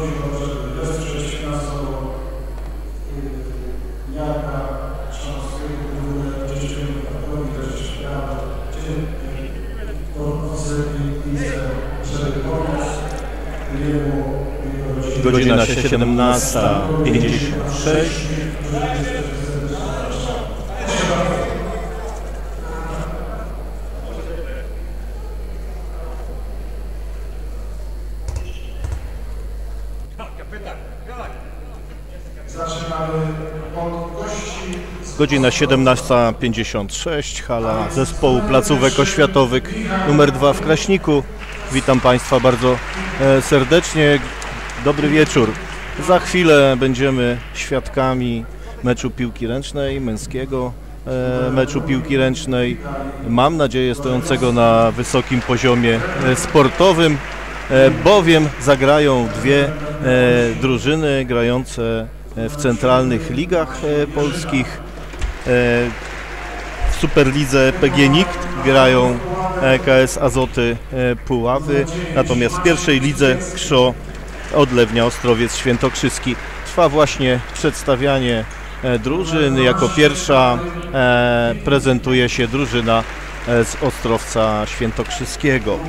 Godzina 17:56. Godzina 17:56, hala zespołu placówek oświatowych numer 2 w Kraśniku. Witam Państwa bardzo serdecznie. Dobry wieczór. Za chwilę będziemy świadkami meczu piłki ręcznej, męskiego meczu piłki ręcznej. Mam nadzieję stojącego na wysokim poziomie sportowym, bowiem zagrają dwie drużyny grające w centralnych ligach polskich. W Superlidze PGNiG grają KS Azoty Puławy, natomiast w pierwszej lidze KSZO Odlewnia Ostrowiec Świętokrzyski. Trwa właśnie przedstawianie drużyn. Jako pierwsza prezentuje się drużyna z Ostrowca Świętokrzyskiego.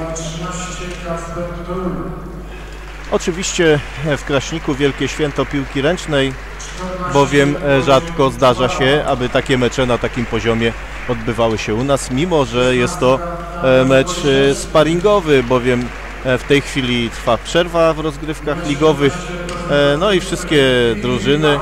Oczywiście w Kraśniku wielkie święto piłki ręcznej, bowiem rzadko zdarza się, aby takie mecze na takim poziomie odbywały się u nas, mimo że jest to mecz sparingowy, bowiem w tej chwili trwa przerwa w rozgrywkach ligowych, no i wszystkie drużyny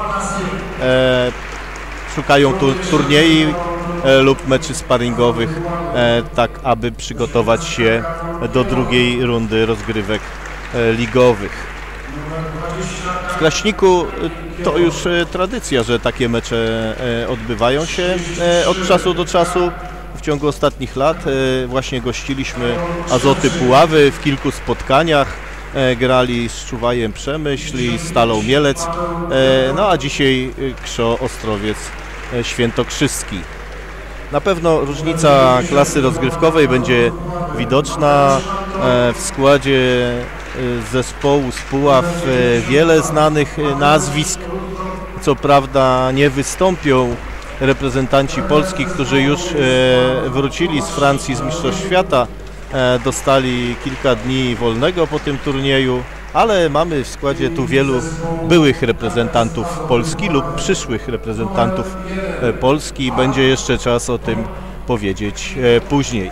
szukają turniejów lub meczy sparingowych, tak aby przygotować się do drugiej rundy rozgrywek ligowych. W Kraśniku to już tradycja, że takie mecze odbywają się od czasu do czasu. W ciągu ostatnich lat właśnie gościliśmy Azoty Puławy w kilku spotkaniach. Grali z Czuwajem Przemyśl i Stalą Mielec, no a dzisiaj KSZO Ostrowiec Świętokrzyski. Na pewno różnica klasy rozgrywkowej będzie widoczna. W składzie zespołu z Puław wiele znanych nazwisk. Co prawda nie wystąpią reprezentanci Polski, którzy już wrócili z Francji z Mistrzostw Świata. Dostali kilka dni wolnego po tym turnieju, ale mamy w składzie tu wielu byłych reprezentantów Polski lub przyszłych reprezentantów Polski. Będzie jeszcze czas o tym powiedzieć później.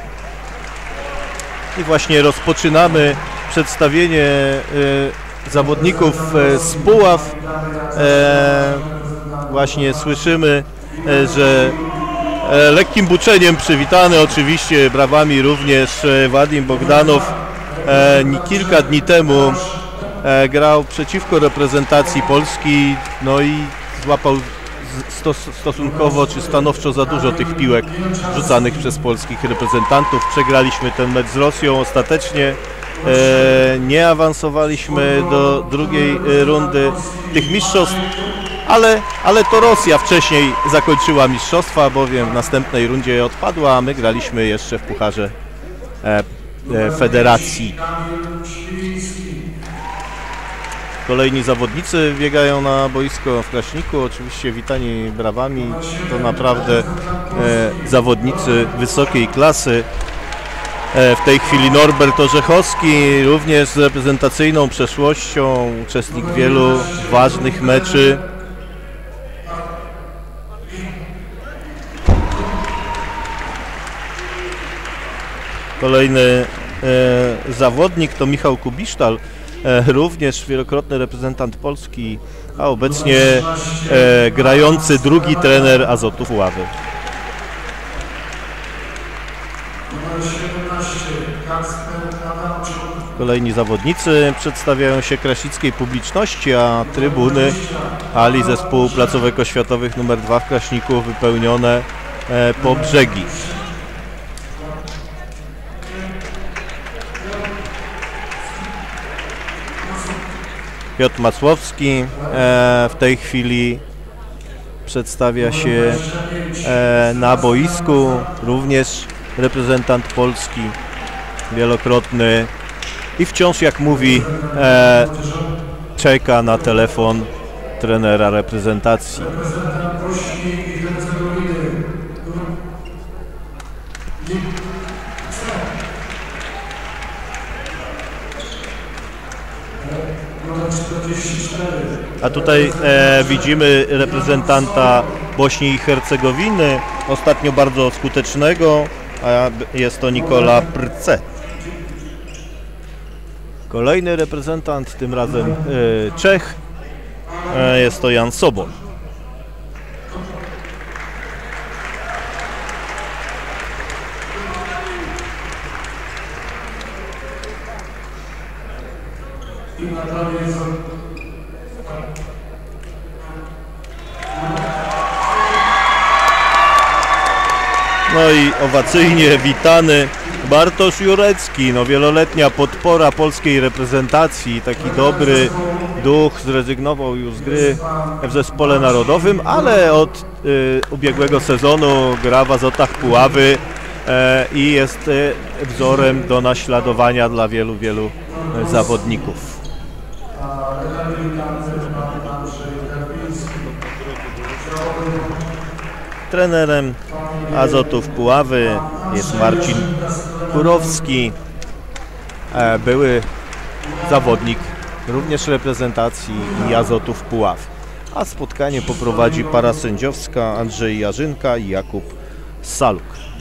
I właśnie rozpoczynamy przedstawienie zawodników z Puław. Właśnie słyszymy, że lekkim buczeniem przywitany, oczywiście brawami również Wadim Bogdanow. Kilka dni temu grał przeciwko reprezentacji Polski, no i złapał stosunkowo czy stanowczo za dużo tych piłek rzucanych przez polskich reprezentantów. Przegraliśmy ten mecz z Rosją ostatecznie. Nie awansowaliśmy do drugiej rundy tych mistrzostw, ale to Rosja wcześniej zakończyła mistrzostwa, bowiem w następnej rundzie odpadła, a my graliśmy jeszcze w Pucharze Federacji. Kolejni zawodnicy biegają na boisko w Kraśniku, oczywiście witani brawami. To naprawdę zawodnicy wysokiej klasy. W tej chwili Norbert Orzechowski, również z reprezentacyjną przeszłością, uczestnik wielu ważnych meczy. Kolejny zawodnik to Michał Kubisztal, również wielokrotny reprezentant Polski, a obecnie grający drugi trener Azotów Puławy. Kolejni zawodnicy przedstawiają się kraśnickiej publiczności, a trybuny hali zespołu placówek oświatowych nr 2 w Kraśniku wypełnione po brzegi. Piotr Masłowski w tej chwili przedstawia się na boisku, również reprezentant Polski, wielokrotny i wciąż, jak mówi czeka na telefon trenera reprezentacji. A tutaj widzimy reprezentanta Bośni i Hercegowiny, ostatnio bardzo skutecznego, a jest to Nikola Prce. Kolejny reprezentant, tym razem Czech, jest to Jan Sobol. No i owacyjnie witany Bartosz Jurecki, no wieloletnia podpora polskiej reprezentacji, taki dobry duch, zrezygnował już z gry w zespole narodowym, ale od ubiegłego sezonu gra w Azotach Puławy i jest wzorem do naśladowania dla wielu zawodników. Trenerem Azotów Puławy jest Marcin Kurowski, były zawodnik również reprezentacji i Azotów Puław. A spotkanie poprowadzi para sędziowska Andrzej Jarzynka i Jakub Saluk.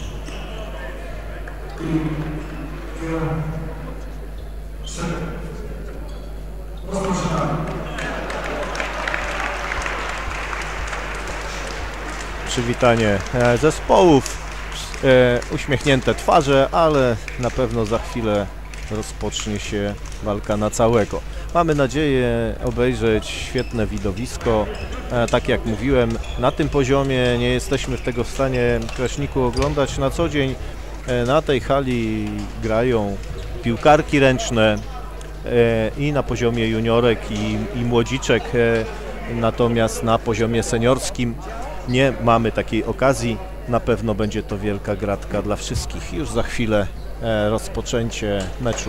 Przywitanie zespołów, uśmiechnięte twarze, ale na pewno za chwilę rozpocznie się walka na całego. Mamy nadzieję obejrzeć świetne widowisko. Tak jak mówiłem, na tym poziomie nie jesteśmy tego w stanie w Kraśniku oglądać na co dzień. Na tej hali grają piłkarki ręczne i na poziomie juniorek i młodziczek, natomiast na poziomie seniorskim nie mamy takiej okazji. Na pewno będzie to wielka gratka dla wszystkich. Już za chwilę rozpoczęcie meczu.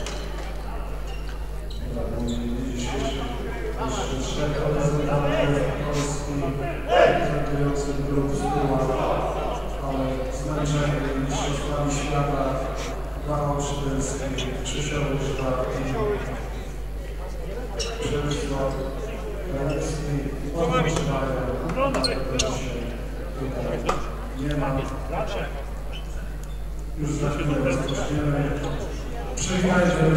Nie ma. Już za chwilę rozpoczniemy. Przyjechajcie do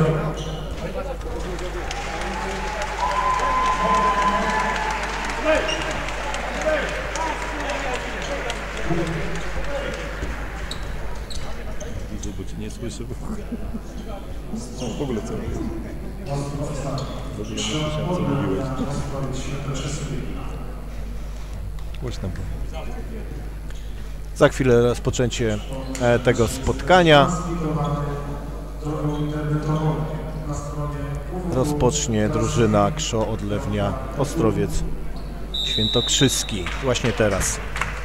widzę, bo cię nie słyszę. W ogóle co? W ogóle nie słyszałem, co mówiłeś. Głośno było. Za chwilę rozpoczęcie tego spotkania. Rozpocznie drużyna KSZO Odlewnia Ostrowiec Świętokrzyski. Właśnie teraz.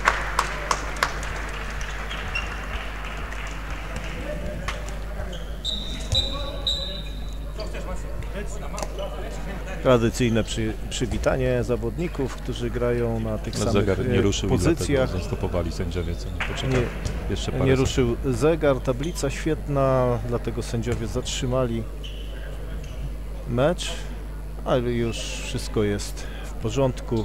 Tradycyjne przywitanie zawodników, którzy grają na tych samych zegar nie ruszył pozycjach. I zastopowali sędziowie, co nie poczekali. Jeszcze parę nie ruszył zegar, tablica świetna, dlatego sędziowie zatrzymali mecz, ale już wszystko jest w porządku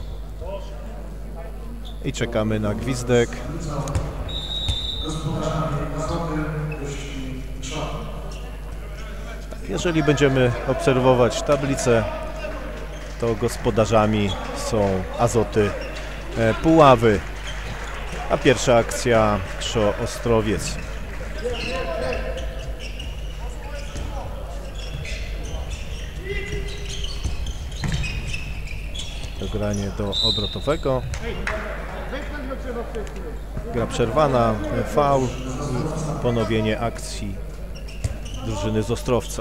i czekamy na gwizdek. Jeżeli będziemy obserwować tablicę, to gospodarzami są Azoty Puławy, a pierwsza akcja KSZO Ostrowiec. Dogranie do obrotowego. Gra przerwana, faul i ponowienie akcji drużyny z Ostrowca.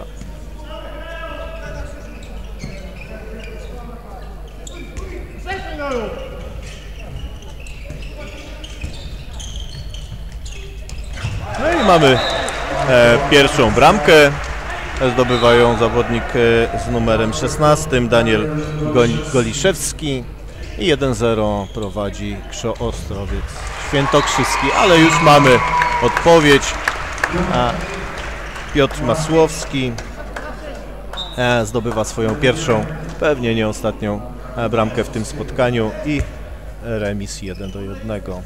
No i mamy pierwszą bramkę zdobywają zawodnik z numerem 16, Daniel Goliszewski, i 1-0 prowadzi KSZO Ostrowiec Świętokrzyski, ale już mamy odpowiedź. Piotr Masłowski zdobywa swoją pierwszą, pewnie nie ostatnią bramkę w tym spotkaniu i remis 1-1.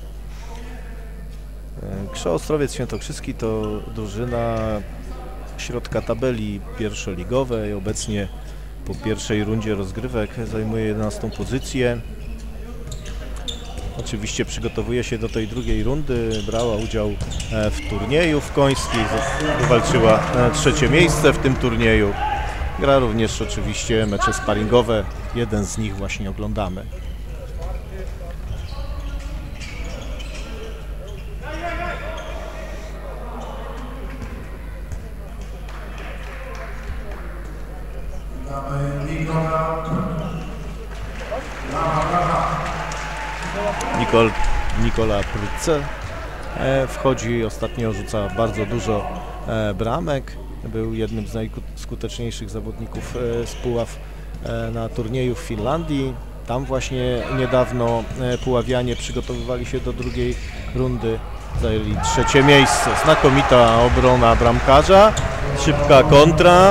KSZO Ostrowiec Świętokrzyski to drużyna środka tabeli pierwszoligowej. Obecnie po pierwszej rundzie rozgrywek zajmuje 11. pozycję. Oczywiście przygotowuje się do tej drugiej rundy, brała udział w turnieju w Końskiej, wywalczyła 3. miejsce w tym turnieju. Gra również oczywiście mecze sparingowe, jeden z nich właśnie oglądamy. Nikola Pryce wchodzi, ostatnio rzuca bardzo dużo bramek. Był jednym z najskuteczniejszych zawodników z Puław na turnieju w Finlandii. Tam właśnie niedawno puławianie przygotowywali się do drugiej rundy. Zajęli 3. miejsce. Znakomita obrona bramkarza. Szybka kontra.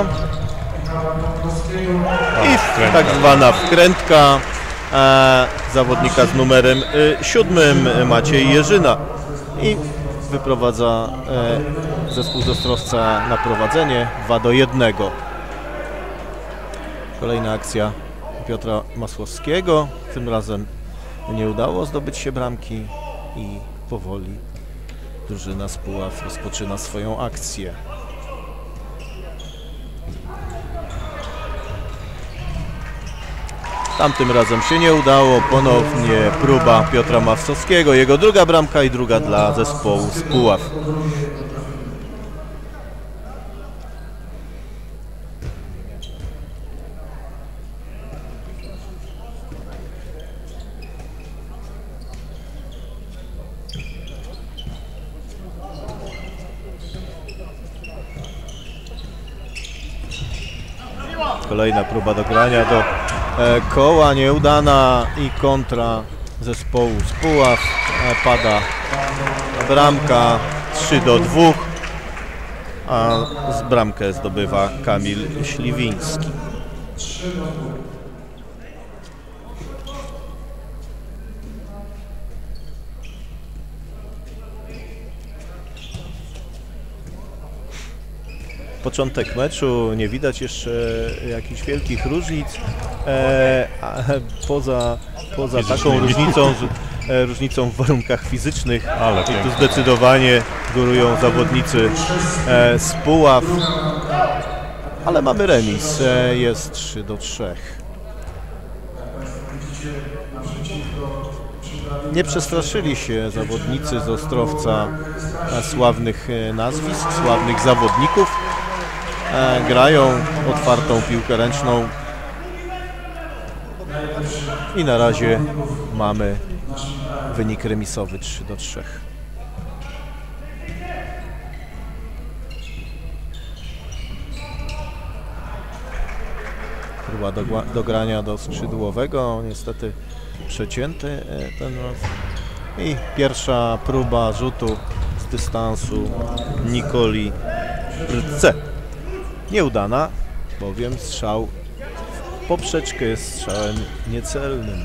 I tak zwana wkrętka zawodnika z numerem 7, Maciej Jerzyna, i wyprowadza zespół z Ostrowca na prowadzenie 2-1. Kolejna akcja Piotra Masłowskiego. Tym razem nie udało zdobyć się bramki i powoli drużyna z Puław rozpoczyna swoją akcję. Tamtym razem się nie udało, ponownie próba Piotra Masłowskiego, jego druga bramka i druga dla zespołu z Puław. Kolejna próba dogrania do koła, nieudana, i kontra zespołu z Puław. Pada bramka 3-2, a z bramkę zdobywa Kamil Śliwiński. Początek meczu, nie widać jeszcze jakichś wielkich różnic, poza taką różnicą w warunkach fizycznych. Ale i tu zdecydowanie górują zawodnicy z Puław, ale mamy remis, jest 3-3. Nie przestraszyli się zawodnicy z Ostrowca sławnych nazwisk, sławnych zawodników. Grają otwartą piłkę ręczną i na razie mamy wynik remisowy 3-3. Próba dogrania do skrzydłowego, niestety przecięty ten raz. I pierwsza próba rzutu z dystansu Nikoli Pryce. Nieudana, bowiem strzał w poprzeczkę jest strzałem niecelnym.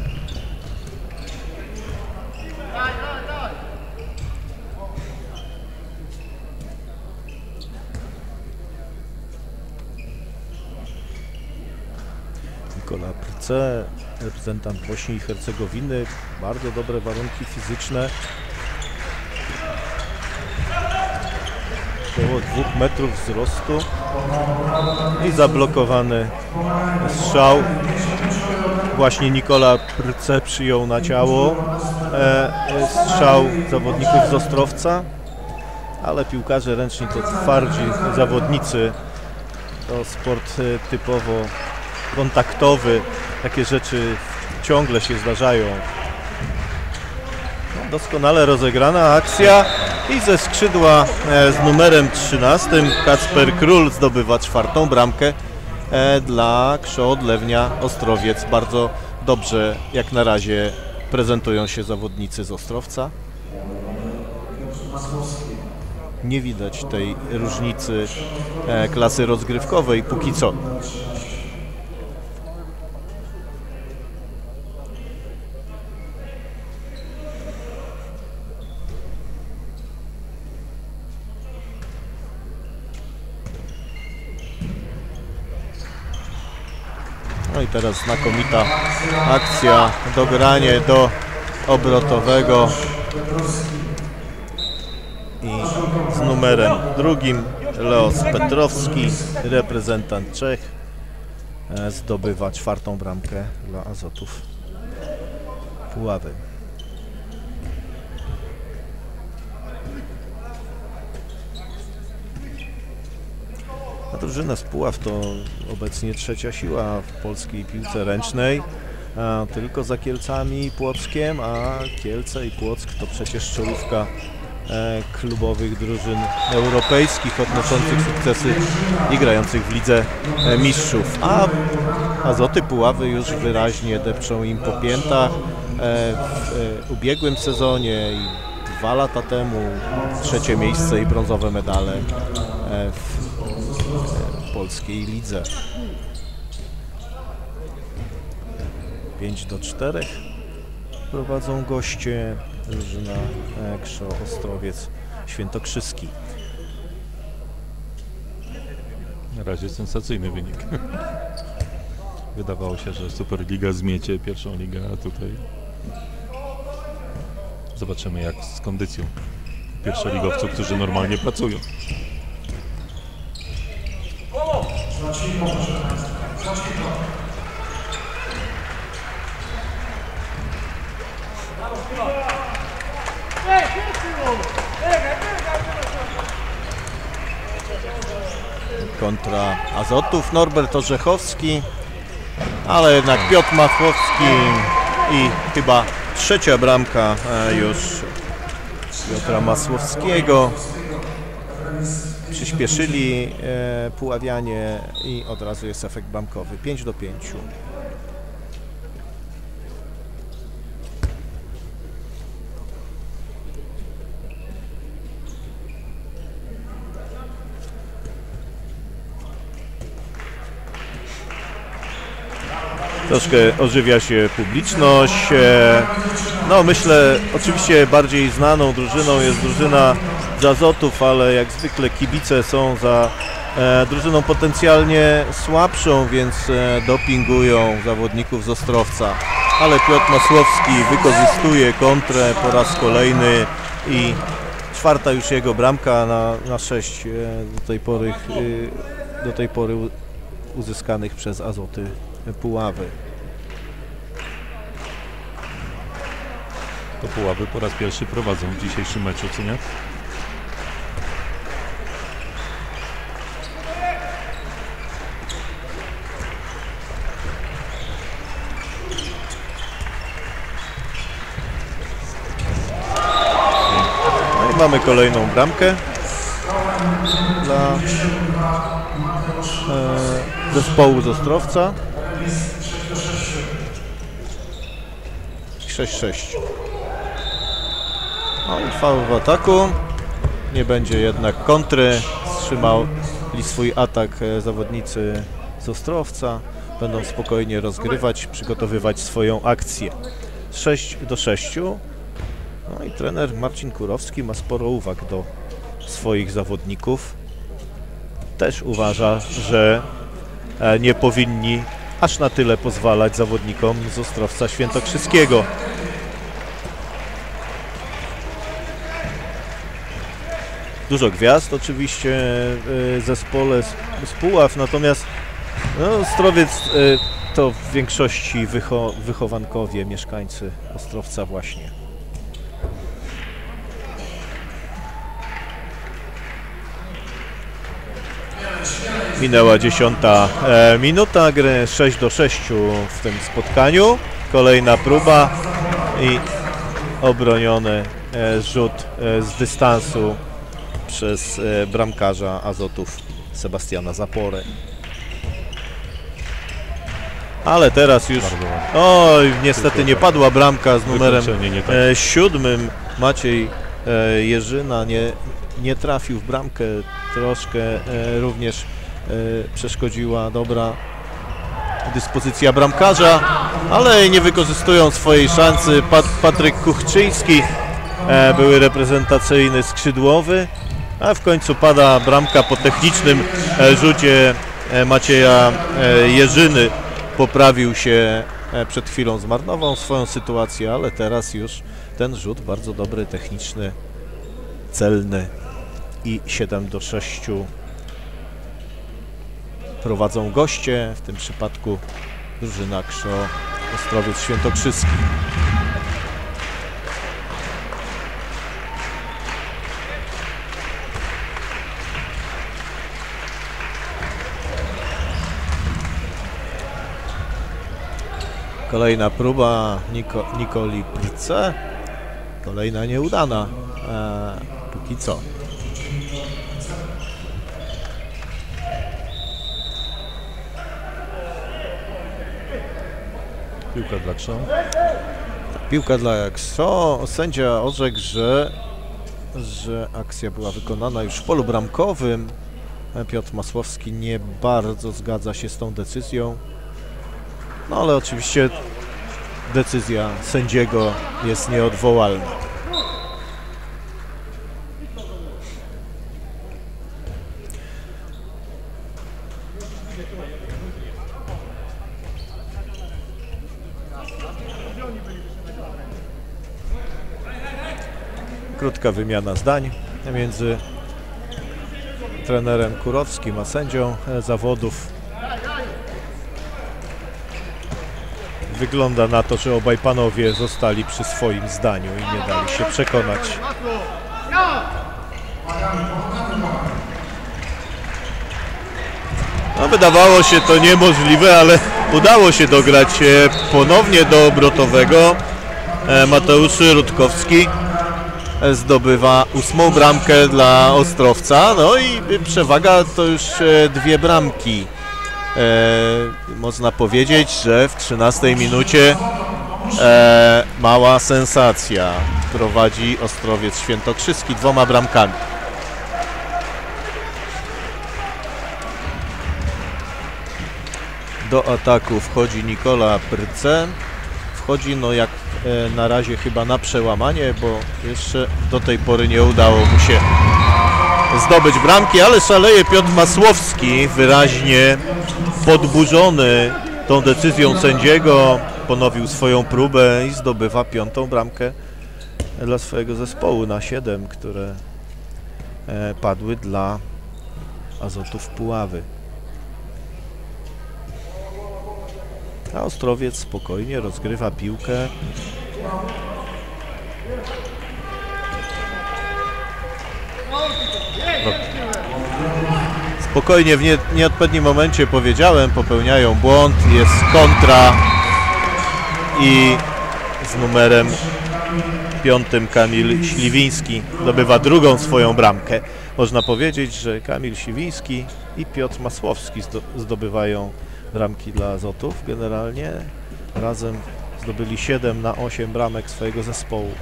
Nikola Pryce, reprezentant Bośni i Hercegowiny, bardzo dobre warunki fizyczne. Około 2 metrów wzrostu i zablokowany strzał. Właśnie Nikola Pryce przyjął na ciało strzał zawodników z Ostrowca, ale piłkarze ręczni to twardzi zawodnicy. To sport typowo kontaktowy. Takie rzeczy ciągle się zdarzają. Doskonale rozegrana akcja I ze skrzydła z numerem 13 Kacper Król zdobywa 4. bramkę dla Krzo-Odlewnia Ostrowiec. Bardzo dobrze jak na razie prezentują się zawodnicy z Ostrowca. Nie widać tej różnicy klasy rozgrywkowej póki co. No i teraz znakomita akcja, dogranie do obrotowego i z numerem 2 Leos Petrowski, reprezentant Czech, zdobywa 4. bramkę dla Azotów Puławy. A drużyna z Puław to obecnie 3. siła w polskiej piłce ręcznej, tylko za Kielcami i Płockiem, a Kielce i Płock to przecież czołówka klubowych drużyn europejskich odnoszących sukcesy i grających w Lidze Mistrzów. A Azoty Puławy już wyraźnie depczą im po piętach. W ubiegłym sezonie i 2 lata temu 3. miejsce i brązowe medale w polskiej lidze. 5-4 prowadzą goście, drużyna Krzo-Ostrowiec Świętokrzyski. Na razie sensacyjny wynik. Wydawało się, że Superliga zmiecie 1. ligę, a tutaj zobaczymy jak z kondycją pierwszoligowców, którzy normalnie pracują. Kontra Azotów Norbert Orzechowski, ale jednak Piotr Masłowski i chyba 3. bramka już Piotra Masłowskiego. Przyspieszyli Puławianie i od razu jest efekt bramkowy. 5-5. Troszkę ożywia się publiczność. No myślę, oczywiście bardziej znaną drużyną jest drużyna z Azotów, ale jak zwykle kibice są za drużyną potencjalnie słabszą, więc dopingują zawodników z Ostrowca. Ale Piotr Masłowski wykorzystuje kontrę po raz kolejny i 4. już jego bramka na 6 do tej pory uzyskanych przez Azoty Puławy. To Puławy po raz pierwszy prowadzą w dzisiejszym meczu, co nie? No i mamy kolejną bramkę dla zespołu z Ostrowca. 6-6. No i faul w ataku. Nie będzie jednak kontry. Wstrzymali swój atak zawodnicy z Ostrowca. Będą spokojnie rozgrywać, przygotowywać swoją akcję. 6-6. No i trener Marcin Kurowski ma sporo uwag do swoich zawodników. Też uważa, że nie powinni aż na tyle pozwalać zawodnikom z Ostrowca Świętokrzyskiego. Dużo gwiazd oczywiście w zespole z Puław, natomiast no, Ostrowiec to w większości wychowankowie, mieszkańcy Ostrowca właśnie. Minęła 10. minuta gry, 6-6 w tym spotkaniu. Kolejna próba i obronione rzut z dystansu przez bramkarza Azotów Sebastiana Zaporę. Ale teraz już... Oj, niestety nie padła bramka z numerem 7. Maciej Jerzyna nie trafił w bramkę. Troszkę również przeszkodziła dobra dyspozycja bramkarza, ale nie wykorzystują swojej szansy. Patryk Kuchczyński, były reprezentacyjny skrzydłowy, a w końcu pada bramka po technicznym rzucie Macieja Jerzyny. Poprawił się przed chwilą, zmarnował swoją sytuację, ale teraz już ten rzut bardzo dobry, techniczny, celny i 7-6 prowadzą goście, w tym przypadku drużyna KSZO Ostrowiec Świętokrzyski. Kolejna próba Nikoli Prce, kolejna nieudana, póki co. Piłka dla KSZO. Piłka dla KSZO. Sędzia orzekł, że akcja była wykonana już w polu bramkowym. Piotr Masłowski nie bardzo zgadza się z tą decyzją. No ale oczywiście decyzja sędziego jest nieodwołalna. Krótka wymiana zdań między trenerem Kurowskim a sędzią zawodów. Wygląda na to, że obaj panowie zostali przy swoim zdaniu i nie dali się przekonać. No, wydawało się to niemożliwe, ale udało się dograć ponownie do obrotowego. Mateusz Rutkowski zdobywa 8. bramkę dla Ostrowca, no i przewaga to już 2 bramki. Można powiedzieć, że w 13 minucie mała sensacja. Prowadzi Ostrowiec Świętokrzyski 2 bramkami. Do ataku wchodzi Nikola Prce. Wchodzi no jak na razie chyba na przełamanie, bo jeszcze do tej pory nie udało mu się zdobyć bramki, ale szaleje Piotr Masłowski, wyraźnie podburzony tą decyzją sędziego. Ponowił swoją próbę i zdobywa 5. bramkę dla swojego zespołu na 7, które padły dla Azotów Puławy. A Ostrowiec spokojnie rozgrywa piłkę. Spokojnie, w nieodpowiednim momencie powiedziałem, popełniają błąd, jest kontra i z numerem 5 Kamil Śliwiński zdobywa 2. swoją bramkę. Można powiedzieć, że Kamil Śliwiński i Piotr Masłowski zdobywają bramki dla Azotów. Generalnie razem zdobyli 7 na 8 bramek swojego zespołu.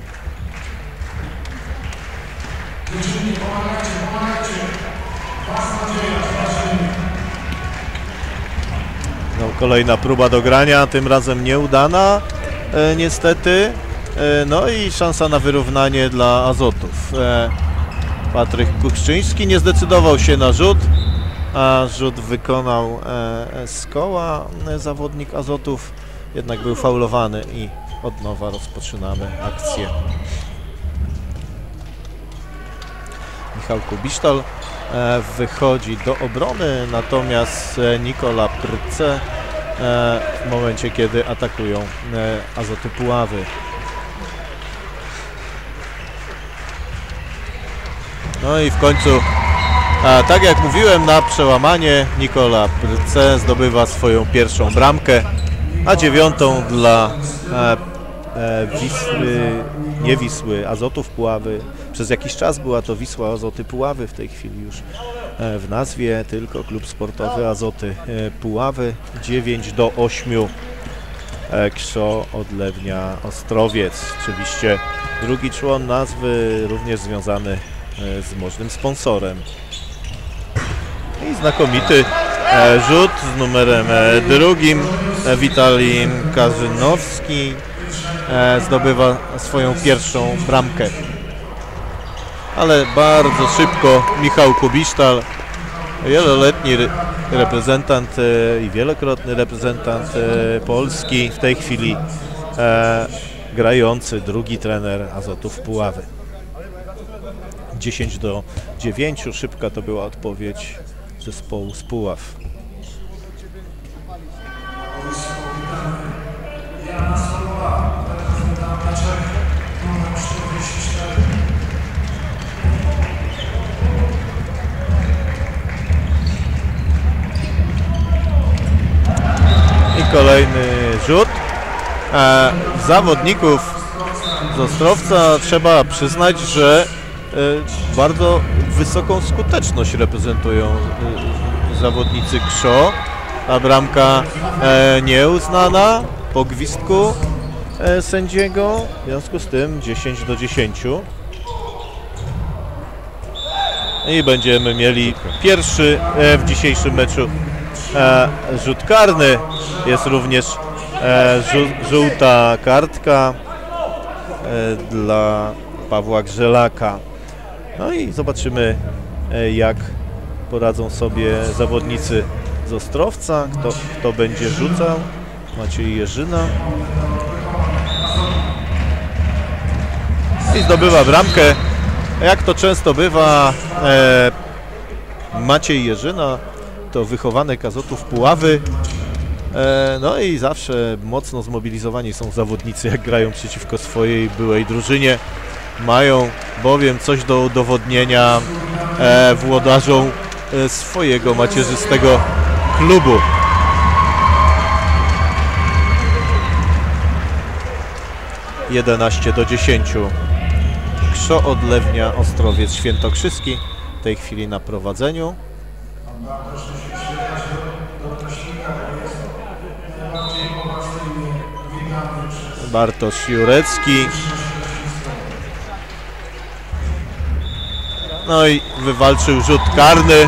No, kolejna próba dogrania, tym razem nieudana niestety. No i szansa na wyrównanie dla Azotów. Patryk Kuchczyński nie zdecydował się na rzut, a rzut wykonał z koła zawodnik Azotów, jednak był faulowany i od nowa rozpoczynamy akcję. Michał Kubisztal wychodzi do obrony, natomiast Nikola Prce w momencie, kiedy atakują Azoty Puławy. No i w końcu, tak jak mówiłem, na przełamanie Nikola Prce zdobywa swoją 1. bramkę, a 9. dla Wisły nie Wisły, Azotów Puławy. Przez jakiś czas była to Wisła Azoty Puławy, w tej chwili już w nazwie tylko klub sportowy Azoty Puławy. 9-8 KSZO Odlewnia Ostrowiec. Oczywiście drugi człon nazwy również związany z możnym sponsorem. I znakomity rzut z numerem 2. Witalij Karzynowski zdobywa swoją pierwszą bramkę. Ale bardzo szybko Michał Kubisztal, wieloletni reprezentant i wielokrotny reprezentant Polski, w tej chwili grający drugi trener Azotów Puławy. 10-9, szybka to była odpowiedź zespołu z Puław. I kolejny rzut. Zawodników z Ostrowca trzeba przyznać, że bardzo wysoką skuteczność reprezentują zawodnicy KSZO. Ta bramka nieuznana po gwizdku sędziego, w związku z tym 10-10. I będziemy mieli pierwszy w dzisiejszym meczu rzut karny. Jest również żółta kartka dla Pawła Grzelaka. No i zobaczymy, jak poradzą sobie zawodnicy z Ostrowca. Kto będzie rzucał? Maciej Jerzyna. I zdobywa bramkę. Jak to często bywa, Maciej Jerzyna to wychowanek Azotów Puławy. No i zawsze mocno zmobilizowani są zawodnicy, jak grają przeciwko swojej byłej drużynie. Mają bowiem coś do udowodnienia włodarzom swojego macierzystego klubu. (11-10). KSZO Odlewnia Ostrowiec Świętokrzyski w tej chwili na prowadzeniu. Bartosz Jurecki. No i wywalczył rzut karny.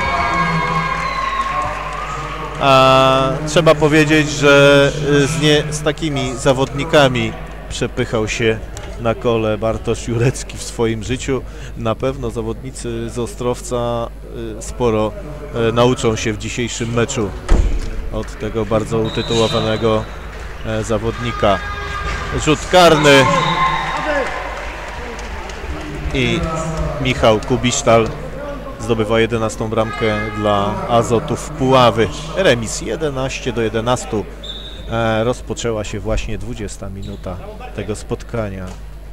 Trzeba powiedzieć, że z takimi zawodnikami przepychał się na kole Bartosz Jurecki w swoim życiu. Na pewno zawodnicy z Ostrowca sporo nauczą się w dzisiejszym meczu od tego bardzo utytułowanego zawodnika. Rzut karny i Michał Kubisztal zdobywa 11. bramkę dla Azotów Puławy. Remis 11-11. Rozpoczęła się właśnie 20 minuta tego spotkania.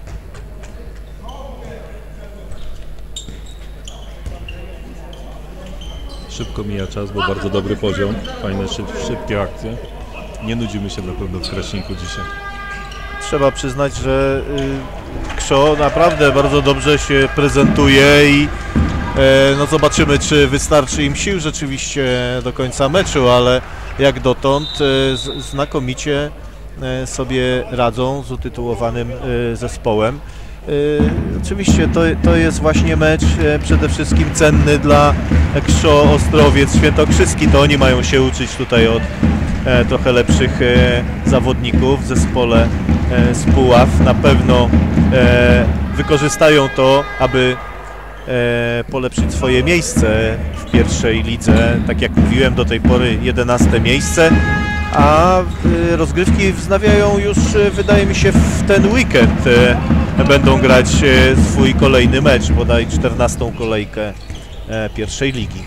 Szybko mija czas, bo bardzo dobry poziom. Fajne, szybkie akcje. Nie nudzimy się na pewno w Kraśniku dzisiaj. Trzeba przyznać, że KSZO naprawdę bardzo dobrze się prezentuje i no zobaczymy, czy wystarczy im sił rzeczywiście do końca meczu, ale jak dotąd znakomicie sobie radzą z utytułowanym zespołem. Oczywiście to jest właśnie mecz przede wszystkim cenny dla KSZO Ostrowiec Świętokrzyski. To oni mają się uczyć tutaj od trochę lepszych zawodników w zespole z Puław. Na pewno wykorzystają to, aby polepszyć swoje miejsce w pierwszej lidze. Tak jak mówiłem, do tej pory 11. miejsce, a rozgrywki wznawiają już, wydaje mi się, w ten weekend. Będą grać swój kolejny mecz, bodaj 14. kolejkę pierwszej ligi.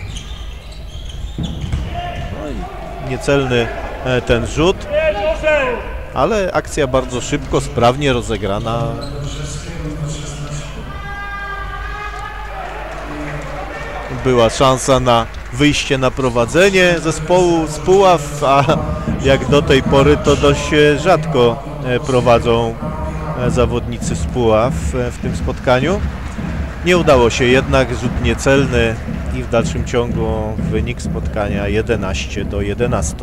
No i niecelny ten rzut, ale akcja bardzo szybko, sprawnie rozegrana. Była szansa na wyjście na prowadzenie zespołu z Puław, a jak do tej pory to dość rzadko prowadzą zawodnicy z Puław w tym spotkaniu. Nie udało się jednak, rzut niecelny i w dalszym ciągu wynik spotkania 11-11.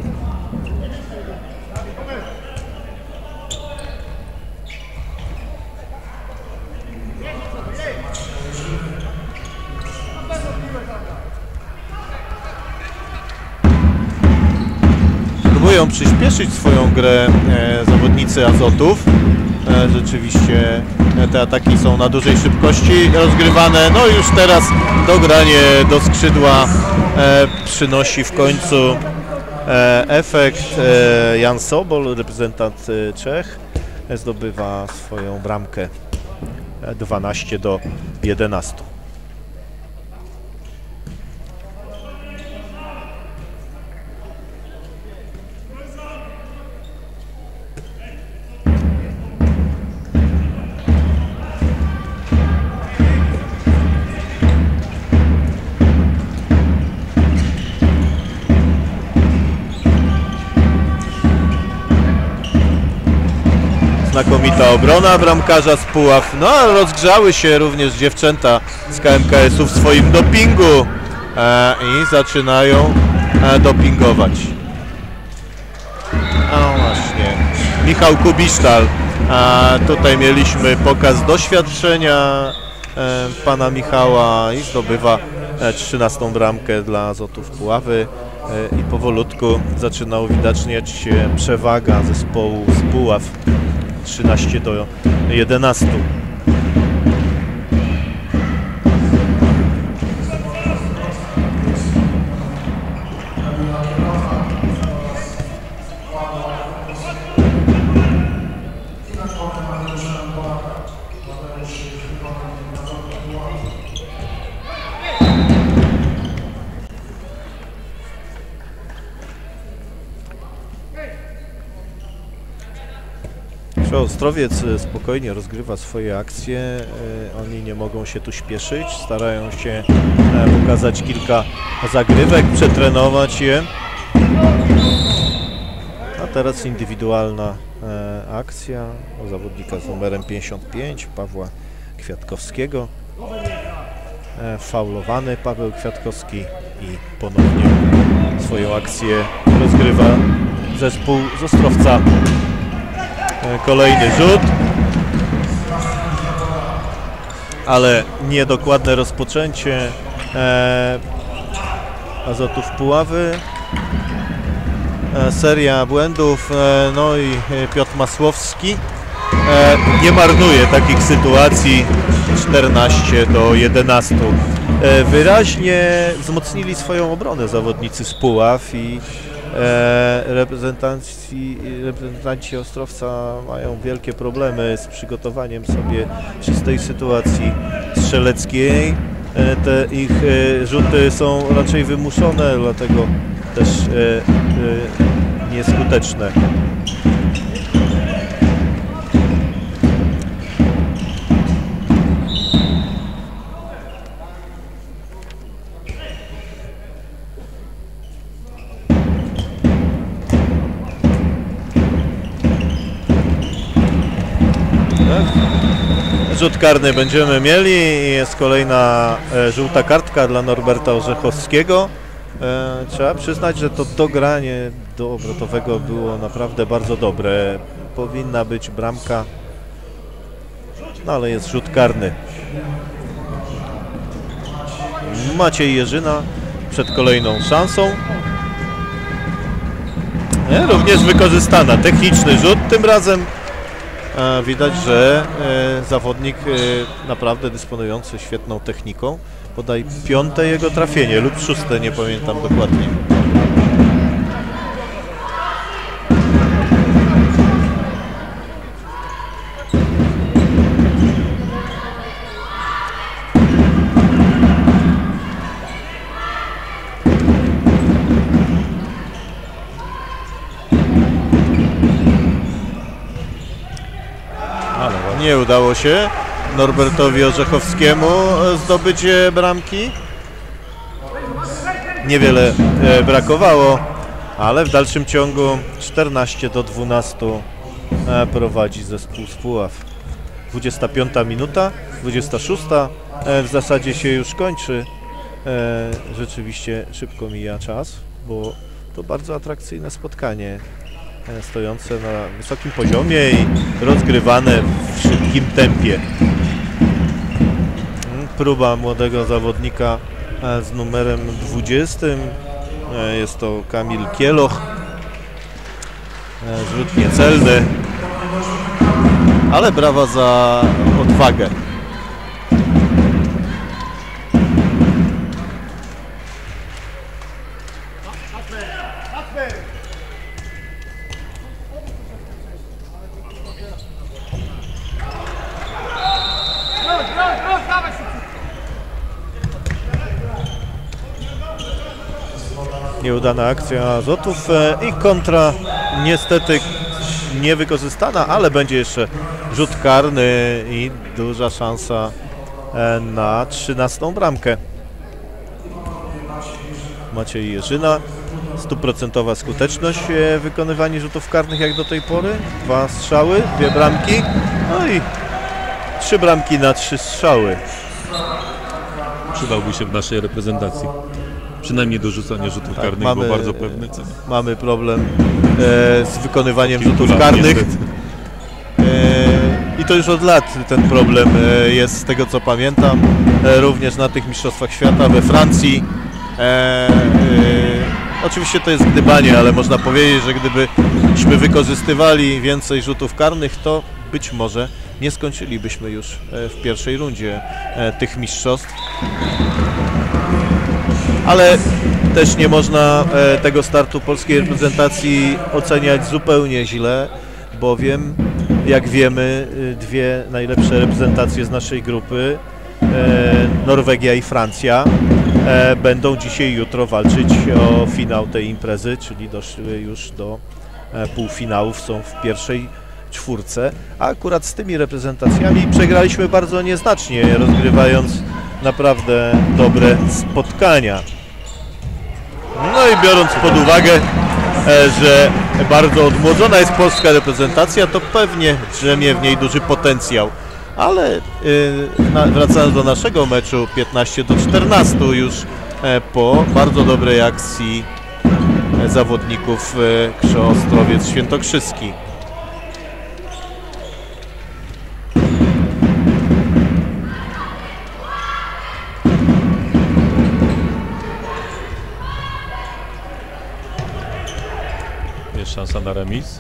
Próbują przyspieszyć swoją grę zawodnicy Azotów. Rzeczywiście te ataki są na dużej szybkości rozgrywane. No i już teraz dogranie do skrzydła przynosi w końcu efekt. Jan Sobol, reprezentant Czech, zdobywa swoją bramkę 12-11. Znakomita obrona bramkarza z Puław. No a rozgrzały się również dziewczęta z KMKS-u w swoim dopingu i zaczynają dopingować. No właśnie, Michał Kubisztal. Tutaj mieliśmy pokaz doświadczenia pana Michała i zdobywa 13. bramkę dla Azotów Puławy i powolutku zaczyna uwidaczniać się przewaga zespołu z Puław. 13-11. Ostrowiec spokojnie rozgrywa swoje akcje, oni nie mogą się tu śpieszyć, starają się pokazać kilka zagrywek, przetrenować je. A teraz indywidualna akcja zawodnika z numerem 55, Pawła Kwiatkowskiego. Faulowany Paweł Kwiatkowski i ponownie swoją akcję rozgrywa zespół z Ostrowca. Kolejny rzut, ale niedokładne rozpoczęcie Azotów Puławy. Seria błędów, no i Piotr Masłowski nie marnuje takich sytuacji. 14-11. Wyraźnie wzmocnili swoją obronę zawodnicy z Puław i reprezentanci Ostrowca mają wielkie problemy z przygotowaniem sobie czystej sytuacji strzeleckiej. Te ich rzuty są raczej wymuszone, dlatego też nieskuteczne. Rzut karny będziemy mieli. Jest kolejna żółta kartka dla Norberta Orzechowskiego. Trzeba przyznać, że to dogranie do obrotowego było naprawdę bardzo dobre. Powinna być bramka, no ale jest rzut karny. Maciej Jerzyna przed kolejną szansą. Również wykorzystana. Techniczny rzut tym razem. Widać, że zawodnik naprawdę dysponujący świetną techniką. Bodaj 5. jego trafienie lub 6., nie pamiętam dokładnie. Nie udało się Norbertowi Orzechowskiemu zdobycie bramki. Niewiele brakowało, ale w dalszym ciągu 14-12 prowadzi zespół z Puław. 25 minuta, 26 w zasadzie się już kończy. Rzeczywiście szybko mija czas, bo to bardzo atrakcyjne spotkanie, stojące na wysokim poziomie i rozgrywane w szybkim tempie. Próba młodego zawodnika z numerem 20, jest to Kamil Kieloch. Rzut niecelny, ale brawa za odwagę. Nieudana akcja Azotów i kontra niestety niewykorzystana, ale będzie jeszcze rzut karny i duża szansa na 13. bramkę. Maciej Jerzyna, 100% skuteczność w wykonywaniu rzutów karnych jak do tej pory. 2 strzały, 2 bramki, no i 3 bramki na 3 strzały. Przydałby się w naszej reprezentacji. Przynajmniej do rzucania rzutów karnych, bo bardzo pewny cel. Mamy problem z wykonywaniem rzutów karnych. I to już od lat ten problem jest, z tego co pamiętam, również na tych mistrzostwach świata we Francji. Oczywiście to jest gdybanie, ale można powiedzieć, że gdybyśmy wykorzystywali więcej rzutów karnych, to być może nie skończylibyśmy już w pierwszej rundzie tych mistrzostw. Ale też nie można tego startu polskiej reprezentacji oceniać zupełnie źle, bowiem jak wiemy 2 najlepsze reprezentacje z naszej grupy, Norwegia i Francja, będą dzisiaj i jutro walczyć o finał tej imprezy, czyli doszły już do półfinałów, są w pierwszej czwórce, a akurat z tymi reprezentacjami przegraliśmy bardzo nieznacznie, rozgrywając naprawdę dobre spotkania. No i biorąc pod uwagę, że bardzo odmłodzona jest polska reprezentacja, to pewnie drzemie w niej duży potencjał. Ale wracając do naszego meczu, 15-14 już po bardzo dobrej akcji zawodników KSZO Ostrowiec Świętokrzyski. Jest szansa na remis.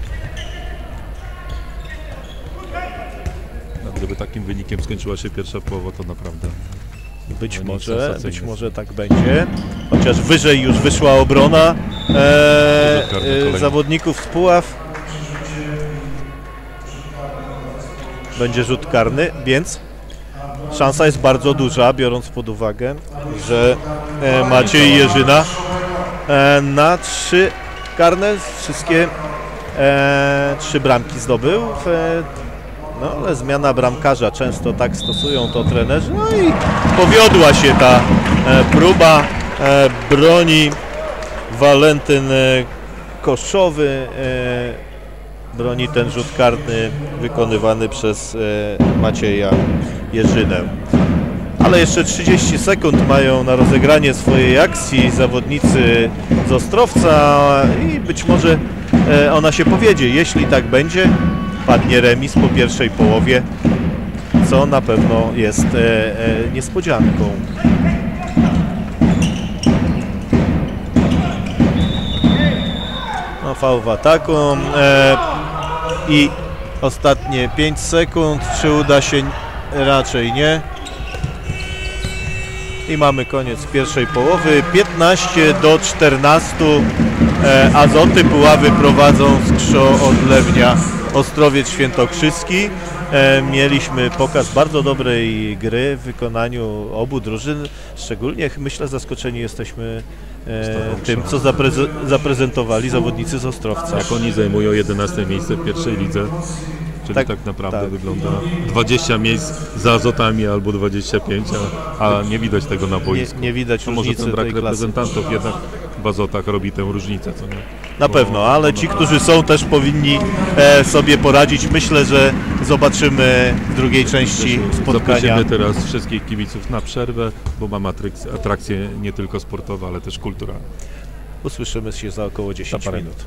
No, gdyby takim wynikiem skończyła się pierwsza połowa, to naprawdę Być może tak będzie. Chociaż wyżej już wyszła obrona zawodników z Puław. Będzie rzut karny, więc szansa jest bardzo duża, biorąc pod uwagę, że Maciej Jerzyna na 3 karne, wszystkie 3 bramki zdobył. No ale zmiana bramkarza, często tak stosują to trenerzy. No i powiodła się ta próba, broni Walentyn Koszowy, broni ten rzut karny wykonywany przez Macieja Jerzynę. Ale jeszcze 30 sekund mają na rozegranie swojej akcji zawodnicy z Ostrowca i być może ona się powiedzie. Jeśli tak będzie, padnie remis po pierwszej połowie, co na pewno jest niespodzianką. No, faul w ataku i ostatnie 5 sekund. Czy uda się? Raczej nie. I mamy koniec pierwszej połowy. 15-14. Azoty Puławy prowadzą z KSZO Odlewnia Ostrowiec Świętokrzyski. Mieliśmy pokaz bardzo dobrej gry w wykonaniu obu drużyn. Szczególnie myślę zaskoczeni jesteśmy tym, co zaprezentowali zawodnicy z Ostrowca. Jak oni zajmują 11 miejsce w pierwszej lidze, czyli tak naprawdę wygląda 20 miejsc za Azotami albo 25, a nie widać tego na boisku. Nie widać różnicy. Może ten brak reprezentantów jednak w Azotach robi tę różnicę, co nie? Na pewno, ale ci, którzy są, też powinni sobie poradzić. Myślę, że zobaczymy w drugiej części spotkania. Zaprosimy teraz wszystkich kibiców na przerwę, bo mamy atrakcje nie tylko sportowe, ale też kulturalne. Usłyszymy się za około 10 parę minut.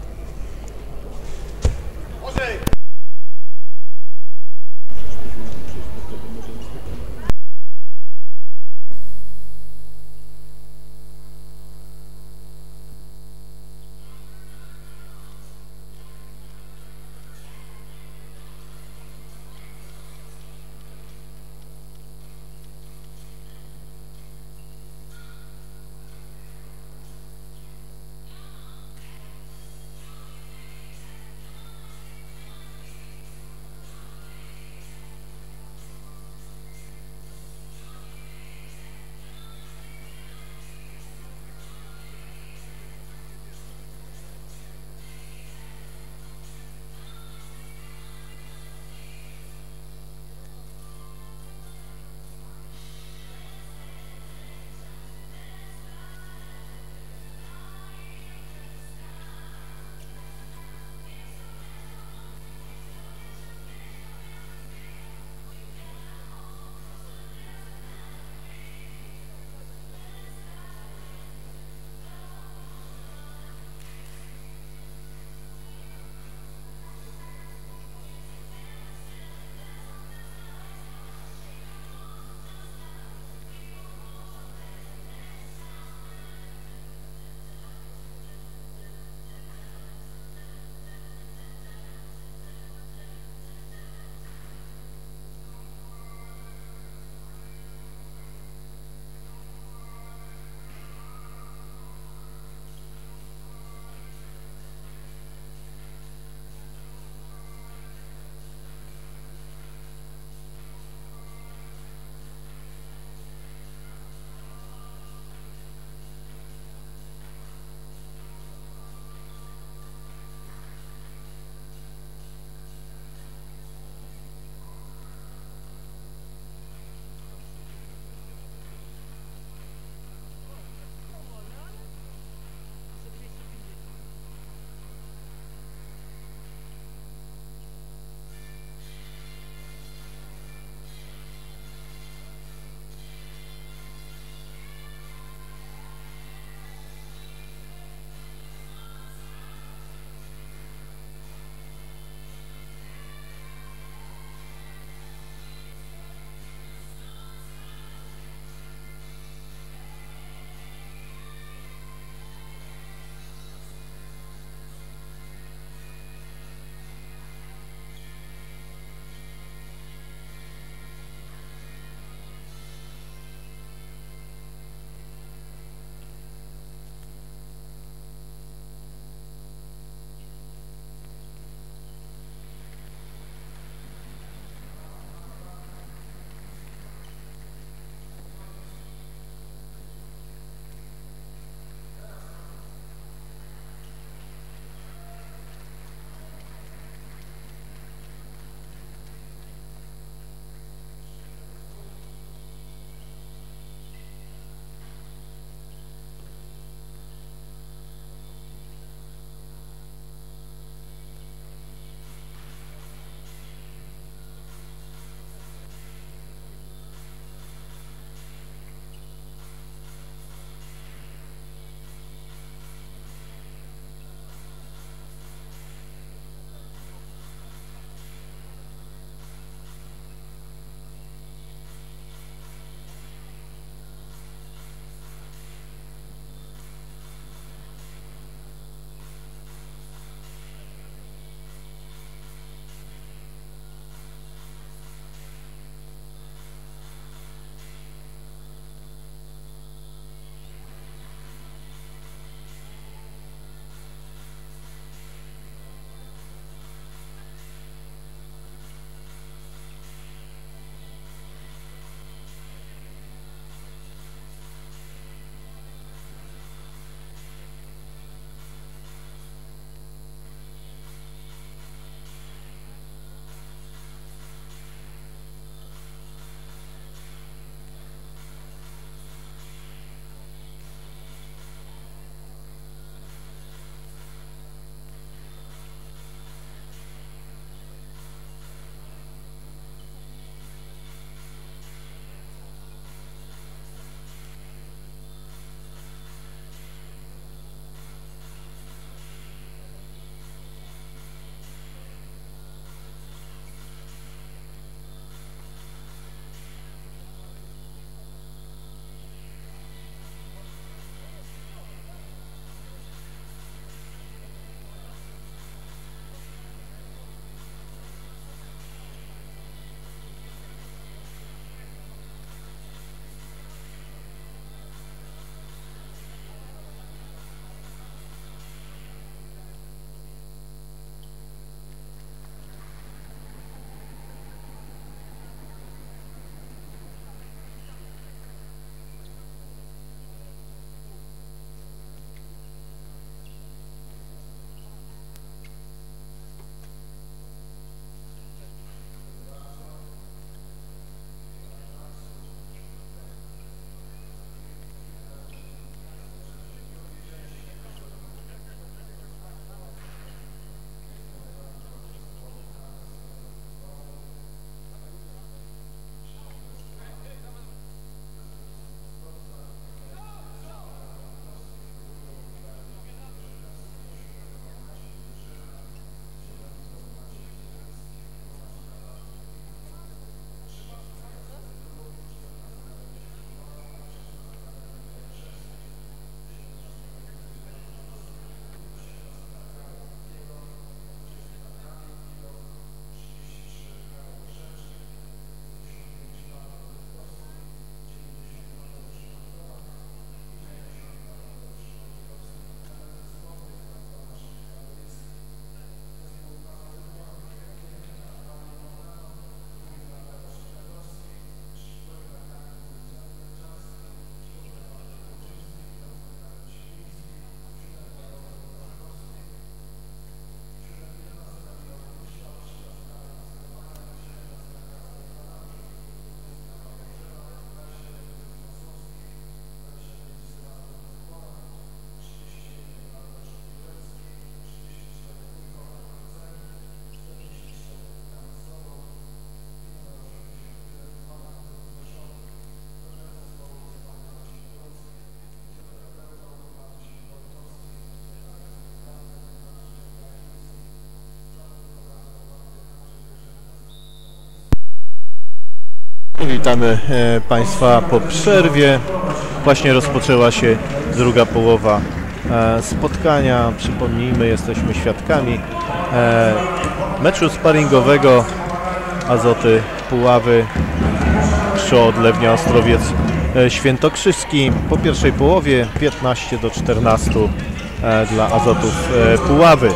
Witamy Państwa po przerwie. Właśnie rozpoczęła się druga połowa spotkania. Przypomnijmy, jesteśmy świadkami meczu sparingowego Azoty Puławy Odlewnia Ostrowiec Świętokrzyski. Po pierwszej połowie 15-14 dla Azotów Puławy.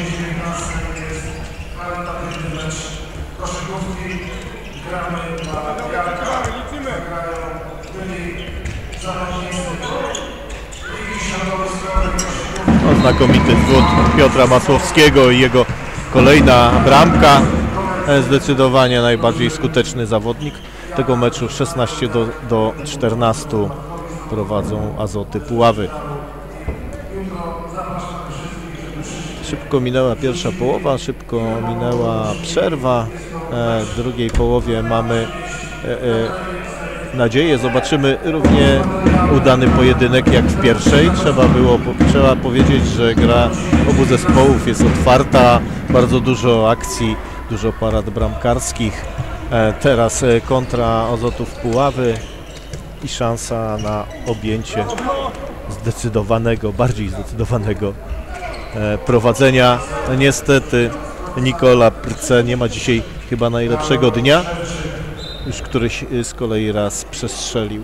Znakomity zwód Piotra Masłowskiego i jego kolejna bramka. Zdecydowanie najbardziej skuteczny zawodnik tego meczu. 16-14 prowadzą Azoty Puławy. Szybko minęła pierwsza połowa, szybko minęła przerwa. W drugiej połowie mamy nadzieję, zobaczymy równie udany pojedynek jak w pierwszej. Trzeba powiedzieć, że gra obu zespołów jest otwarta, bardzo dużo akcji, dużo parad bramkarskich. Teraz kontra Azotów Puławy i szansa na objęcie bardziej zdecydowanego prowadzenia. Niestety Nikola Prce nie ma dzisiaj chyba najlepszego dnia. Już któryś z kolei raz przestrzelił.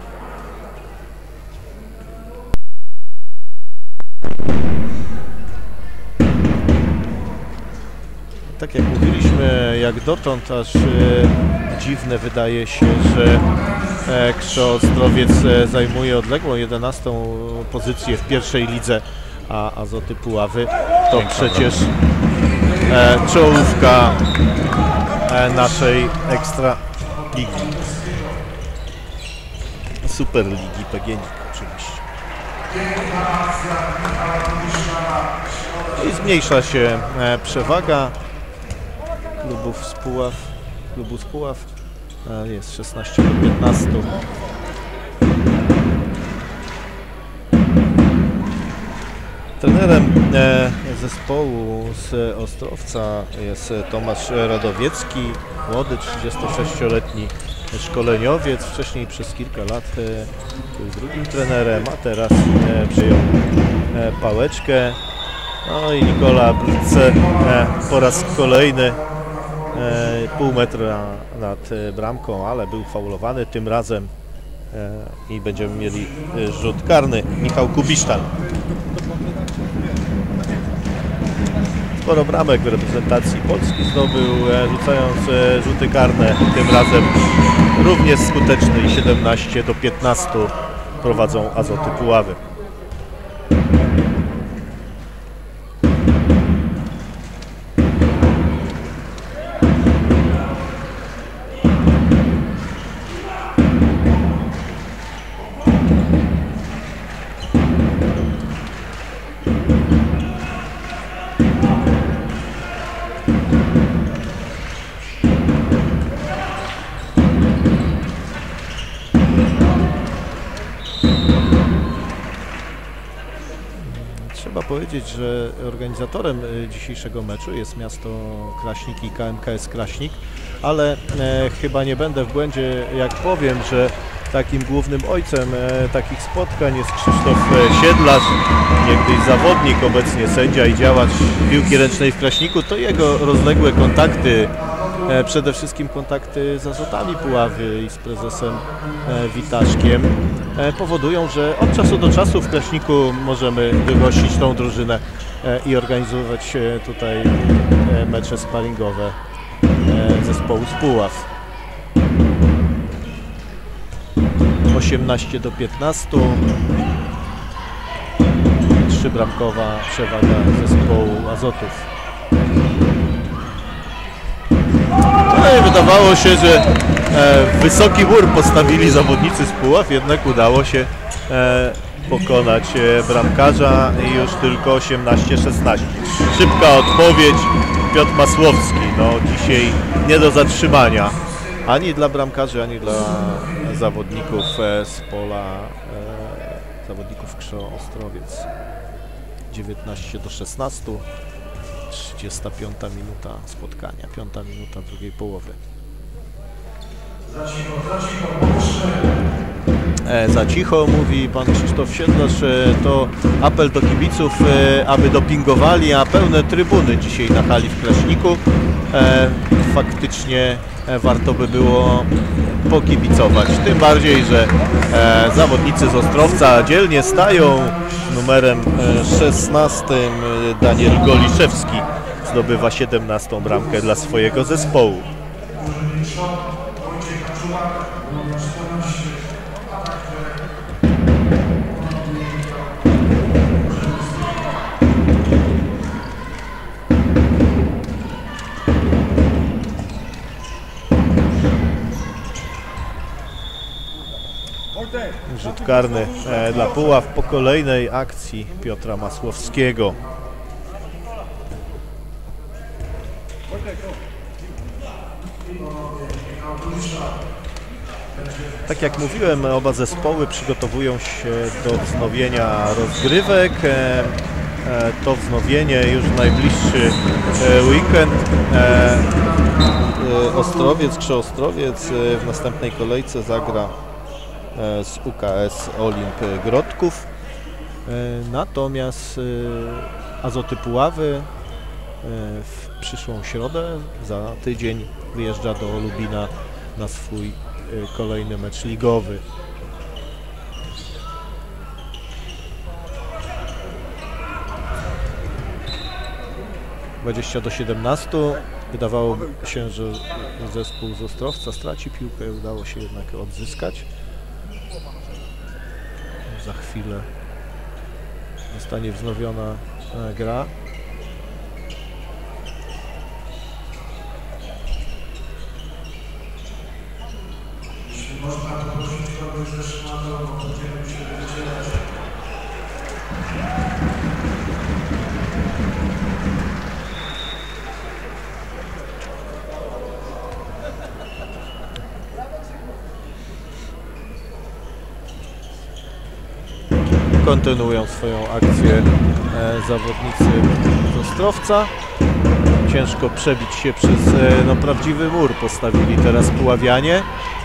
Tak jak mówiliśmy, jak dotąd aż dziwne wydaje się, że Krzoo Ostrowiec zajmuje odległą 11. pozycję w pierwszej lidze, a Azoty Puławy to przecież czołówka naszej ekstra ligi. Superligi PGNiG oczywiście. I zmniejsza się przewaga klubu z Puław. Jest 16-15. Trenerem zespołu z Ostrowca jest Tomasz Radowiecki, młody 36-letni szkoleniowiec. Wcześniej przez kilka lat był drugim trenerem, a teraz przyjął pałeczkę. No i Nikola Prce po raz kolejny pół metra nad bramką, ale był faulowany tym razem i będziemy mieli rzut karny. Michał Kubisztan. Sporo bramek w reprezentacji Polski zdobył, rzucając rzuty karne, tym razem również skuteczny. 17-15 prowadzą Azoty Puławy. Trzeba powiedzieć, że organizatorem dzisiejszego meczu jest miasto Kraśnik i KMKS Kraśnik, ale chyba nie będę w błędzie, jak powiem, że takim głównym ojcem takich spotkań jest Krzysztof Siedlarz, niegdyś zawodnik, obecnie sędzia i działacz piłki ręcznej w Kraśniku. To jego rozległe kontakty, przede wszystkim kontakty z Azotami Puławy i z prezesem Witaszkiem powodują, że od czasu do czasu w Kraśniku możemy wygościć tą drużynę i organizować tutaj mecze sparingowe zespołu z Puław. 18-15. 3-bramkowa przewaga zespołu Azotów. No i wydawało się, że wysoki mur postawili zawodnicy z Puław, jednak udało się pokonać bramkarza i już tylko 18-16. Szybka odpowiedź, Piotr Masłowski. No dzisiaj nie do zatrzymania ani dla bramkarzy, ani dla zawodników z pola, zawodników Krzoo Ostrowiec. 19-16. 35 minuta spotkania, 5 minuta drugiej połowy. Za cicho, mówi pan Krzysztof Siedlarz, to apel do kibiców, aby dopingowali, a pełne trybuny dzisiaj na hali w Kraśniku. Faktycznie warto by było pokibicować, tym bardziej, że zawodnicy z Ostrowca dzielnie stają. Numerem 16 Daniel Goliszewski zdobywa 17. bramkę dla swojego zespołu. Rzut karny dla Puław po kolejnej akcji Piotra Masłowskiego. Tak jak mówiłem, oba zespoły przygotowują się do wznowienia rozgrywek. To wznowienie już w najbliższy weekend. Ostrowiec, Krzeostrowiec w następnej kolejce zagra z UKS Olimp Grodków. Natomiast Azoty Puławy w przyszłą środę, za tydzień, wyjeżdża do Lubina na swój kolejny mecz ligowy. do 17. Wydawało się, że zespół z Ostrowca straci piłkę, udało się jednak odzyskać. Za chwilę zostanie wznowiona gra. Jeśli można poprosić kogoś ze szmatą, bo będziemy się wycierać. Kontynuują swoją akcję zawodnicy z Ostrowca. Ciężko przebić się przez prawdziwy mur postawili teraz puławianie.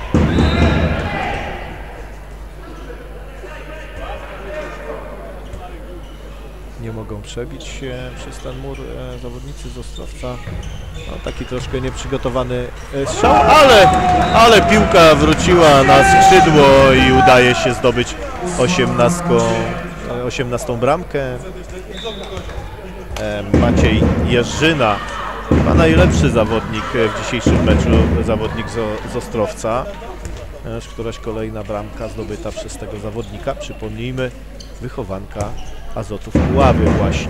Nie mogą przebić się przez ten mur zawodnicy z Ostrowca. No, taki troszkę nieprzygotowany strzał, ale piłka wróciła na skrzydło i udaje się zdobyć 18. bramkę. Maciej Jerzyna, chyba najlepszy zawodnik w dzisiejszym meczu, zawodnik z Ostrowca. Któraś kolejna bramka zdobyta przez tego zawodnika, przypomnijmy, wychowanka Azotów Puławy właśnie.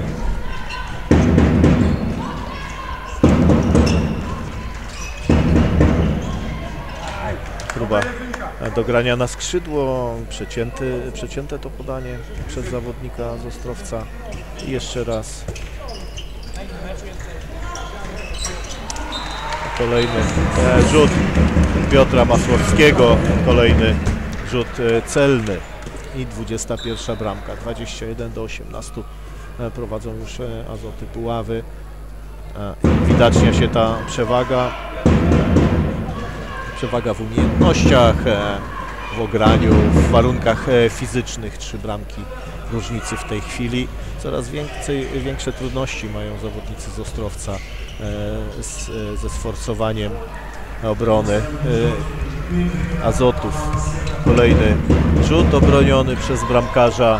Próba dogrania na skrzydło, przecięte to podanie przez zawodnika z Ostrowca. I jeszcze raz. Kolejny rzut Piotra Masłowskiego, kolejny rzut celny i 21. bramka, 21-18 prowadzą już Azoty Puławy. Widacznie się ta przewaga w umiejętnościach, w ograniu, w warunkach fizycznych. 3 bramki różnicy w tej chwili. Coraz większe trudności mają zawodnicy z Ostrowca ze sforsowaniem obrony Azotów. Kolejny rzut obroniony przez bramkarza.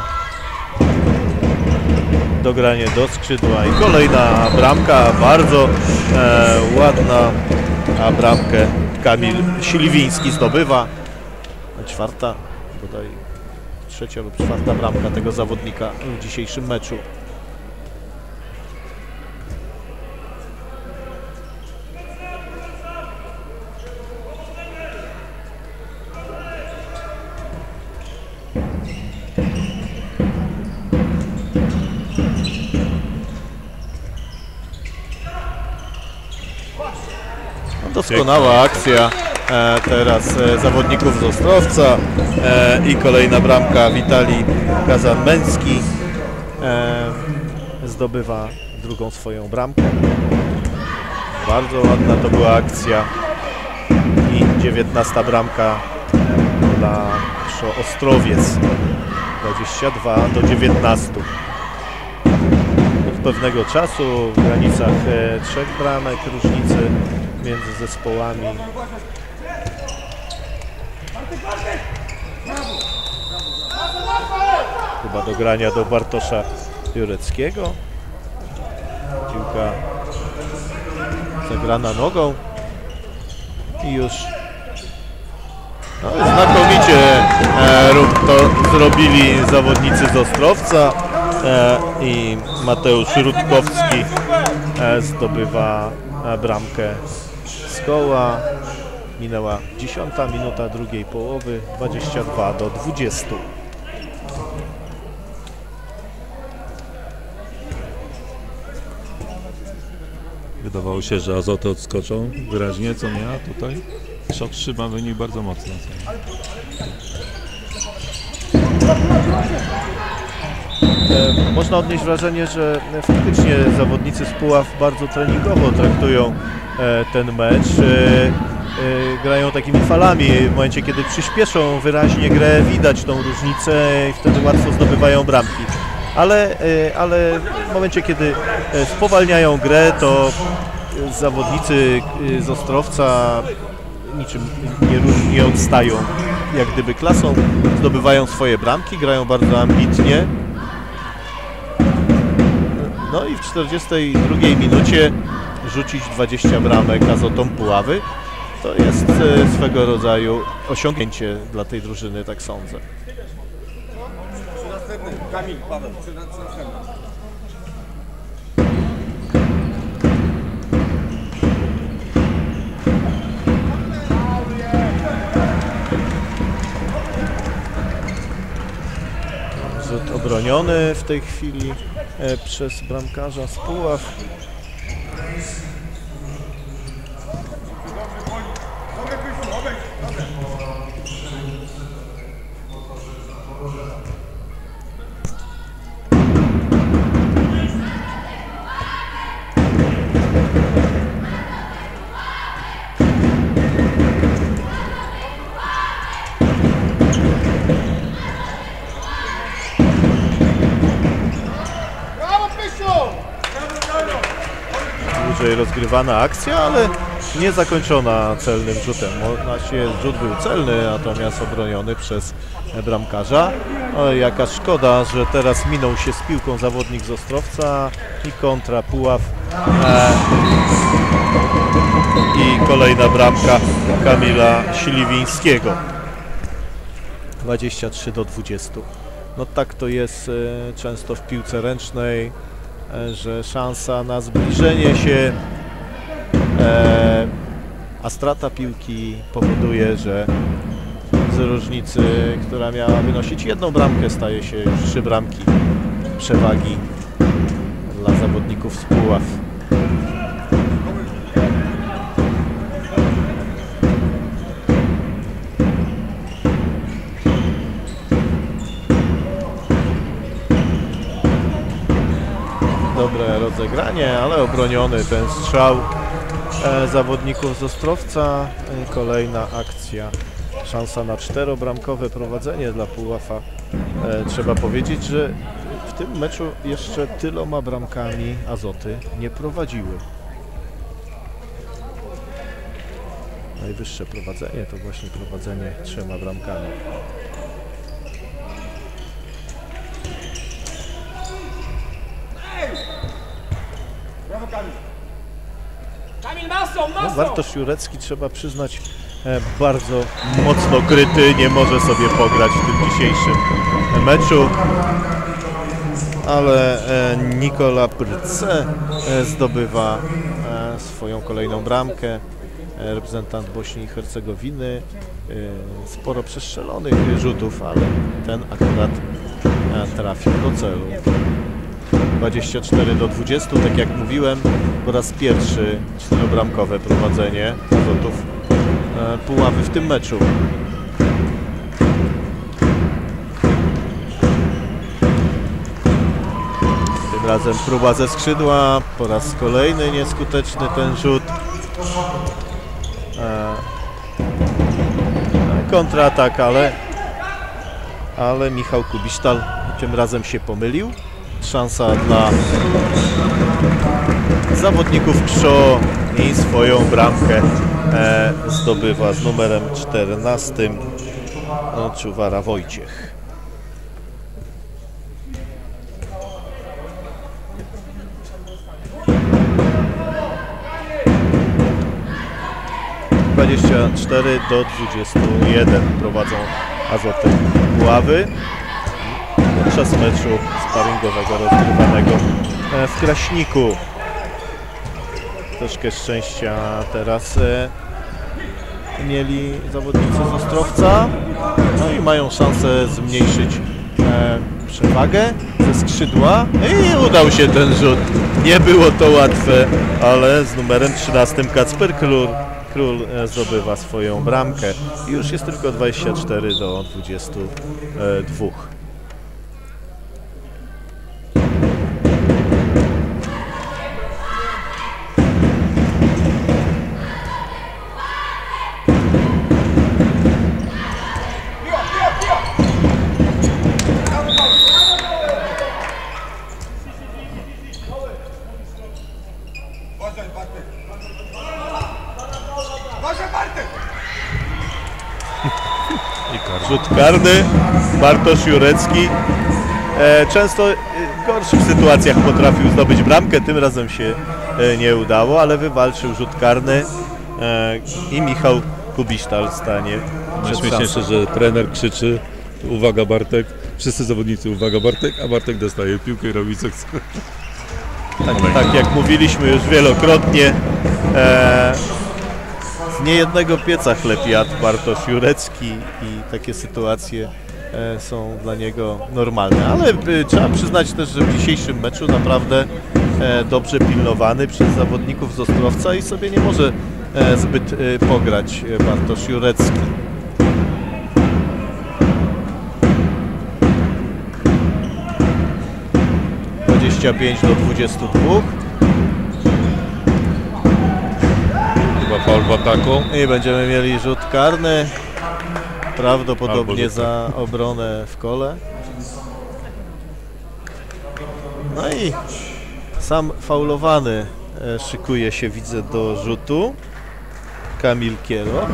Dogranie do skrzydła i kolejna bramka, bardzo ładna, a bramkę Kamil Śliwiński zdobywa. Czwarta, bodaj trzecia lub czwarta bramka tego zawodnika w dzisiejszym meczu. Doskonała akcja teraz zawodników z Ostrowca i kolejna bramka. Witalij Kazan-Męski zdobywa drugą swoją bramkę. Bardzo ładna to była akcja i 19. bramka dla Ostrowiec. 22-19. Od pewnego czasu w granicach 3 bramek różnicy między zespołami. Chyba do grania do Bartosza Jureckiego. Piłka zagrana nogą i już znakomicie to zrobili zawodnicy z Ostrowca i Mateusz Rutkowski zdobywa bramkę z koła. Minęła 10. minuta drugiej połowy, 22-20. Wydawało się, że Azoty odskoczą wyraźnie, co nie, a tutaj szok trzyma wynik bardzo mocno. Można odnieść wrażenie, że faktycznie zawodnicy z Puław bardzo treningowo traktują ten mecz. Grają takimi falami. W momencie, kiedy przyspieszą wyraźnie grę, widać tą różnicę i wtedy łatwo zdobywają bramki. Ale w momencie, kiedy spowalniają grę, to zawodnicy z Ostrowca niczym nie odstają jak gdyby klasą, zdobywają swoje bramki, grają bardzo ambitnie. No i w 42 minucie rzucić 20 bramek Azotom Puławy to jest swego rodzaju osiągnięcie dla tej drużyny, tak sądzę. Kamil, Paweł, Rzut obroniony w tej chwili przez bramkarza z Puław. Dłużej rozgrywana akcja, ale nie zakończona celnym rzutem. Rzut był celny, natomiast obroniony przez bramkarza. Oj, jaka szkoda, że teraz minął się z piłką zawodnik z Ostrowca i kontra Puław. I kolejna bramka Kamila Śliwińskiego. 23-20. No tak to jest często w piłce ręcznej, że szansa na zbliżenie się, a strata piłki powoduje, że z różnicy, która miała wynosić 1 bramkę, staje się już 3 bramki przewagi dla zawodników z Puław. Dobre rozegranie, ale obroniony ten strzał zawodników z Ostrowca. Kolejna akcja. Szansa na 4-bramkowe prowadzenie dla Puława. Trzeba powiedzieć, że w tym meczu jeszcze tyloma bramkami Azoty nie prowadziły. Najwyższe prowadzenie to właśnie prowadzenie 3 bramkami. No, Bartosz Jurecki, trzeba przyznać, bardzo mocno kryty, nie może sobie pograć w tym dzisiejszym meczu, ale Nikola Prce zdobywa swoją kolejną bramkę. Reprezentant Bośni i Hercegowiny, sporo przestrzelonych rzutów, ale ten akurat trafił do celu. 24-20, tak jak mówiłem, po raz pierwszy 4-bramkowe prowadzenie Azotów Puławy w tym meczu. Tym razem próba ze skrzydła, po raz kolejny nieskuteczny ten rzut. kontratak, ale Michał Kubisztal tym razem się pomylił. Szansa dla zawodników KSZO i swoją bramkę zdobywa z numerem 14 Czuwara Wojciech. - 24-21 prowadzą Azoty Puławy podczas meczu sparingowego rozgrywanego w Kraśniku. Troszkę szczęścia teraz mieli zawodnicy z Ostrowca, no i mają szansę zmniejszyć przewagę ze skrzydła i udał się ten rzut. Nie było to łatwe, ale z numerem 13 Kacper Król zdobywa swoją bramkę. I już jest tylko 24-22. Rzut karny, Bartosz Jurecki często w gorszych sytuacjach potrafił zdobyć bramkę, tym razem się nie udało, ale wywalczył rzut karny i Michał Kubisztal stanie przed Najśmieszniejsze, że trener krzyczy: uwaga Bartek, wszyscy zawodnicy uwaga Bartek, a Bartek dostaje piłkę i robi co chce. Tak jak mówiliśmy już wielokrotnie, z niejednego pieca chleb jadł Bartosz Jurecki i takie sytuacje są dla niego normalne, ale trzeba przyznać też, że w dzisiejszym meczu naprawdę dobrze pilnowany przez zawodników z Ostrowca i sobie nie może zbyt pograć Bartosz Jurecki. - 25-22. Chyba faul w ataku. I będziemy mieli rzut karny, prawdopodobnie za obronę w kole. No i sam faulowany szykuje się, widzę, do rzutu. Kamil Kielo.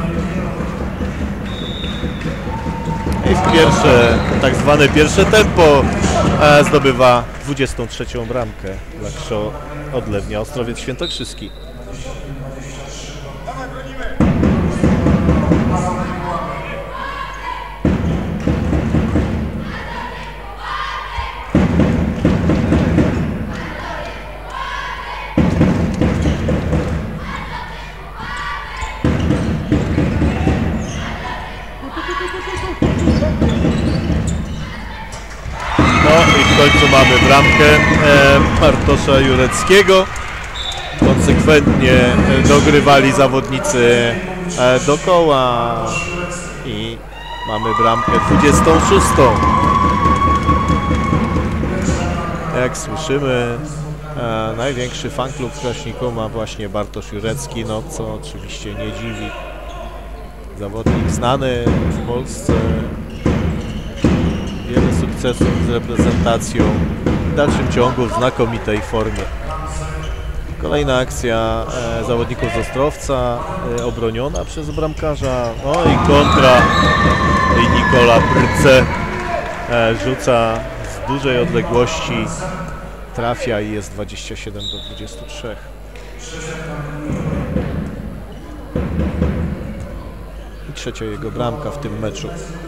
I w tak zwane pierwsze tempo zdobywa 23. bramkę dla KSZO Odlewnia Ostrowiec Świętokrzyski. W końcu mamy bramkę Bartosza Jureckiego. Konsekwentnie dogrywali zawodnicy do koła i mamy bramkę 26. Jak słyszymy, największy fanklub w Kraśniku ma właśnie Bartosz Jurecki, no co oczywiście nie dziwi. Zawodnik znany w Polsce, wiele sukcesów z reprezentacją, w dalszym ciągu w znakomitej formie. Kolejna akcja zawodników z Ostrowca, obroniona przez bramkarza, no i kontra i Nikola Pryce rzuca z dużej odległości, trafia i jest 27-23. I trzecia jego bramka w tym meczu.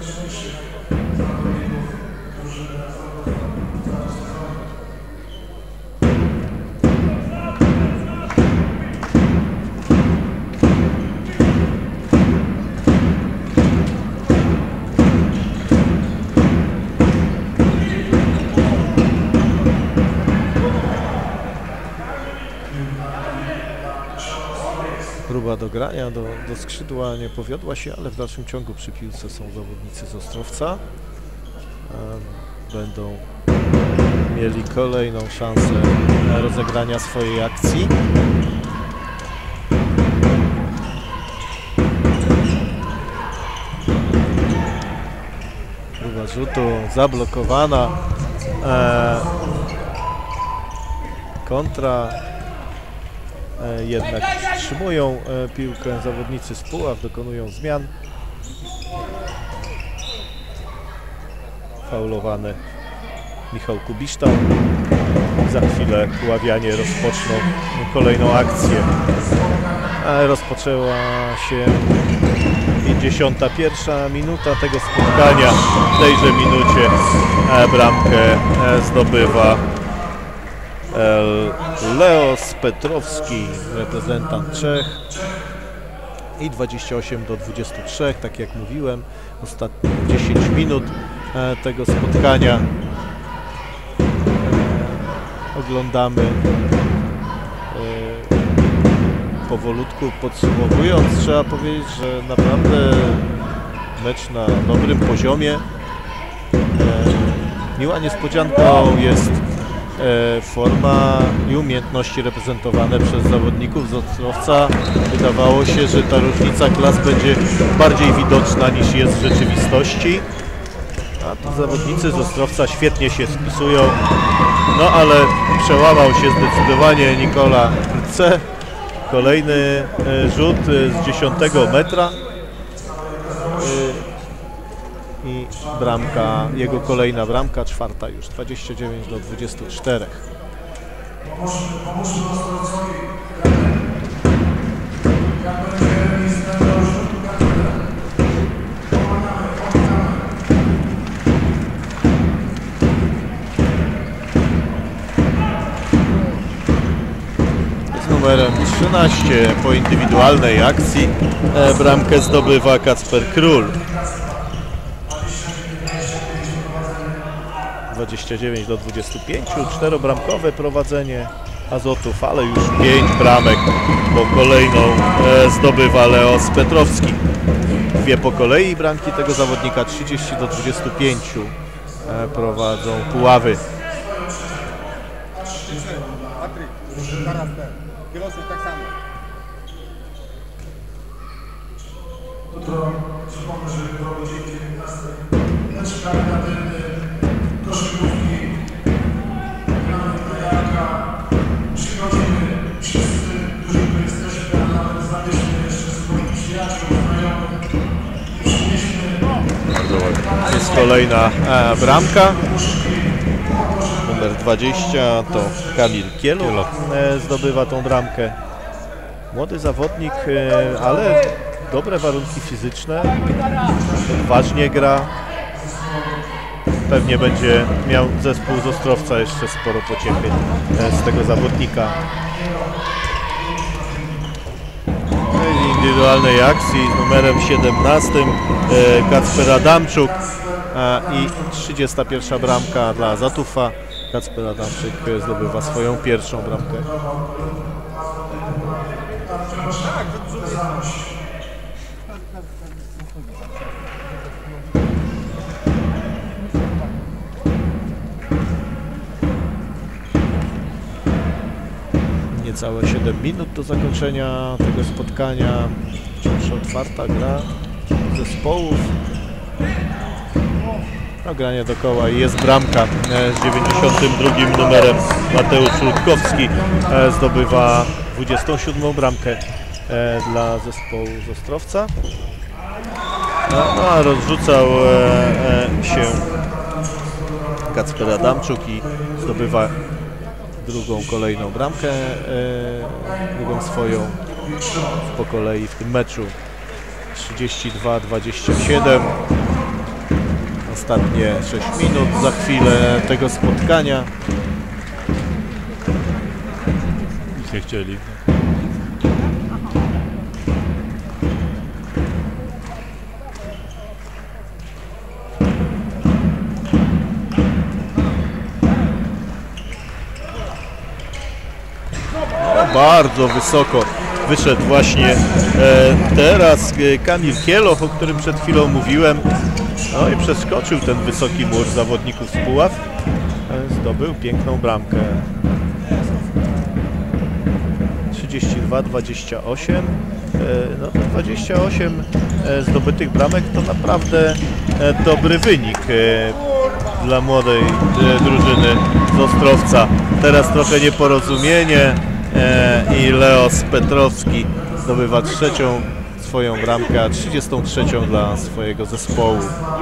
Próba dogrania do skrzydła nie powiodła się, ale w dalszym ciągu przy piłce są zawodnicy z Ostrowca. Będą mieli kolejną szansę na rozegrania swojej akcji. Próba rzutu zablokowana. Kontra. Jednak wstrzymują piłkę zawodnicy z Puław, dokonują zmian. Faulowany Michał Kubiszta. Za chwilę Puławianie rozpoczną kolejną akcję. Rozpoczęła się 51 minuta tego spotkania. W tejże minucie bramkę zdobywa Leos Petrowski, reprezentant Czech. I 28-23, tak jak mówiłem, ostatnie 10 minut tego spotkania. Oglądamy. Powolutku podsumowując, trzeba powiedzieć, że naprawdę mecz na dobrym poziomie. Miła niespodzianką jest forma i umiejętności reprezentowane przez zawodników z Ostrowca. Wydawało się, że ta różnica klas będzie bardziej widoczna niż jest w rzeczywistości. A tu zawodnicy z Ostrowca świetnie się spisują. No ale przełamał się zdecydowanie Nikola C. Kolejny rzut z 10 metra i bramka, jego kolejna bramka, czwarta już, 29-24. Numerem 13 po indywidualnej akcji bramkę zdobywa Kacper Król. 29-25, czterobramkowe prowadzenie Azotów, ale już 5 bramek, bo kolejną zdobywa Leos Petrowski. 2 po kolei bramki tego zawodnika, 30-25 prowadzą Puławy. Tak samo. Jutro przypomnę, że jutro o godzinie 19 mecz charytatywny, koszykówki, gramy kajarka. Przychodzimy wszyscy, którzy tu jesteśmy, a nawet zabierzmy jeszcze swoich przyjaciół, znajomych. Przynieśmy... Jest kolejna bramka. Numer 20 to Kamil Kieloch zdobywa tą bramkę. Młody zawodnik, ale dobre warunki fizyczne, ważnie gra. Pewnie będzie miał zespół z Ostrowca jeszcze sporo pociechy z tego zawodnika. W indywidualnej akcji z numerem 17 Kacper Adamczuk i 31 bramka dla Zatufa. Kacper Adamczyk zdobywa swoją pierwszą bramkę. Niecałe 7 minut do zakończenia tego spotkania. Wciąż otwarta gra zespołów. No, granie dokoła i jest bramka z 92 numerem. Mateusz Rutkowski zdobywa 27 bramkę dla zespołu z Ostrowca. No, a rozrzucał się Kacper Adamczuk i zdobywa drugą kolejną bramkę, drugą swoją po kolei w tym meczu. 32-27. Ostatnie 6 minut za chwilę tego spotkania. Nic nie chcieli. Bardzo wysoko wyszedł właśnie teraz Kamil Kieloch, o którym przed chwilą mówiłem. No i przeskoczył ten wysoki mur zawodników z Puław. Zdobył piękną bramkę. 32-28. No to 28 zdobytych bramek to naprawdę dobry wynik dla młodej drużyny z Ostrowca. Teraz trochę nieporozumienie i Leos Petrowski zdobywa trzecią swoją bramkę, a 33 dla swojego zespołu.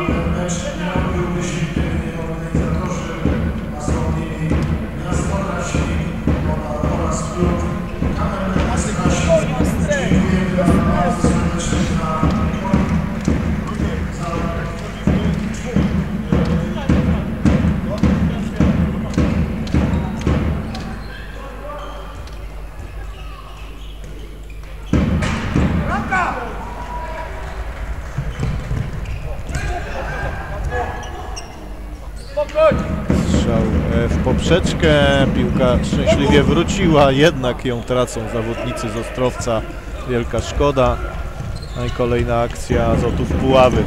Strzał w poprzeczkę, piłka szczęśliwie wróciła, jednak ją tracą zawodnicy z Ostrowca. Wielka szkoda. No i kolejna akcja Azotów Puławy.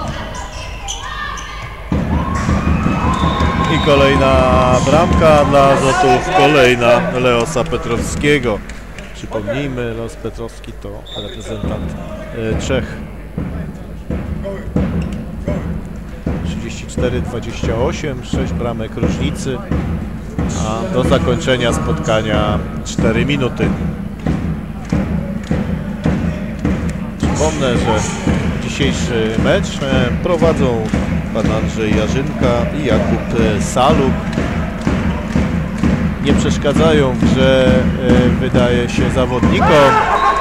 I kolejna bramka dla Azotów, kolejna Leosa Petrowskiego. Przypomnijmy, Leos Petrowski to reprezentant Czech. 34-28, 6 bramek różnicy, a do zakończenia spotkania 4 minuty. Przypomnę, że dzisiejszy mecz prowadzą pan Andrzej Jarzynka i Jakub Saluk. Nie przeszkadzają w grze, wydaje się, zawodnikom,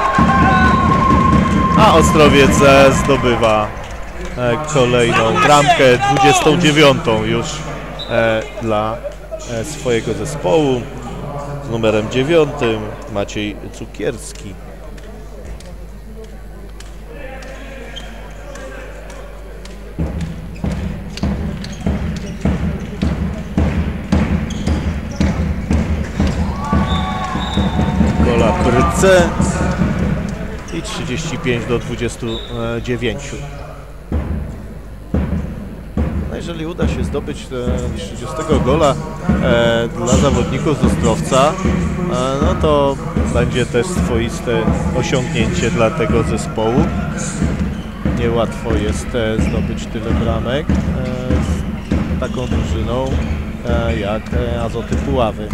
a Ostrowiec zdobywa kolejną bramkę, 29 już dla swojego zespołu z numerem 9 Maciej Cukierski. Gola Pryce i 35-29. Jeżeli uda się zdobyć 30 gola dla zawodników z Ostrowca, no to będzie też swoiste osiągnięcie dla tego zespołu. Niełatwo jest zdobyć tyle bramek z taką drużyną jak Azoty Puławy.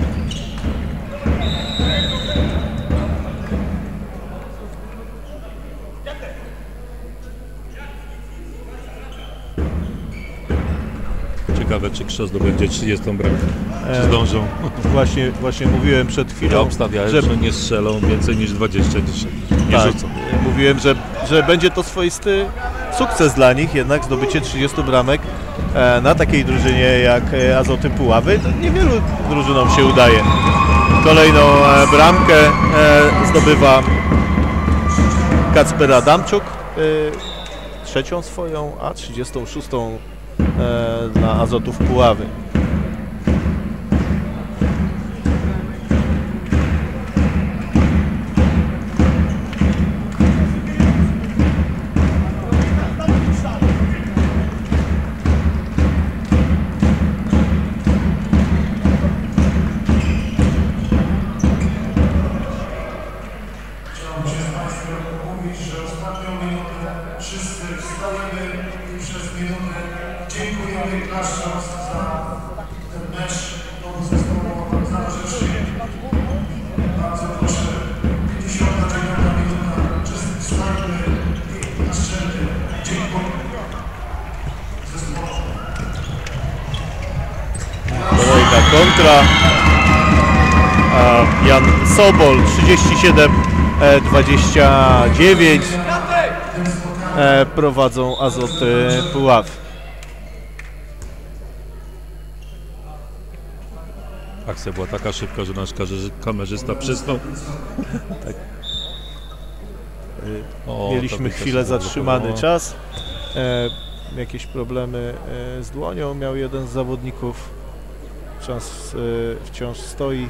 Ciekawe, czy Krzos zdobędzie 30 bramkę. Czy zdążą? Właśnie mówiłem przed chwilą, Ja obstawiałem, że nie strzelą więcej niż 20 dzisiaj. Nie tak, rzucą. mówiłem, że będzie to swoisty sukces dla nich, jednak zdobycie 30 bramek na takiej drużynie jak Azoty Puławy, to niewielu drużynom się udaje. Kolejną bramkę zdobywa Kacper Adamczuk, trzecią swoją, a 36 dla Azotów Puławy. Dziękujemy klaszcząc za ten mecz tomu zespołowi za to, że przyjęli. Bardzo proszę, 59 minuta, wstańmy i na szczęście dziękuję zespołowi. Kolejna kontra. Jan Sobol 37-29 prowadzą Azoty Puławy. Akcja była taka szybka, że nasz kamerzysta przysnął. Tak. O, Mieliśmy chwilę zatrzymany czas. Jakieś problemy z dłonią miał jeden z zawodników. Czas wciąż stoi.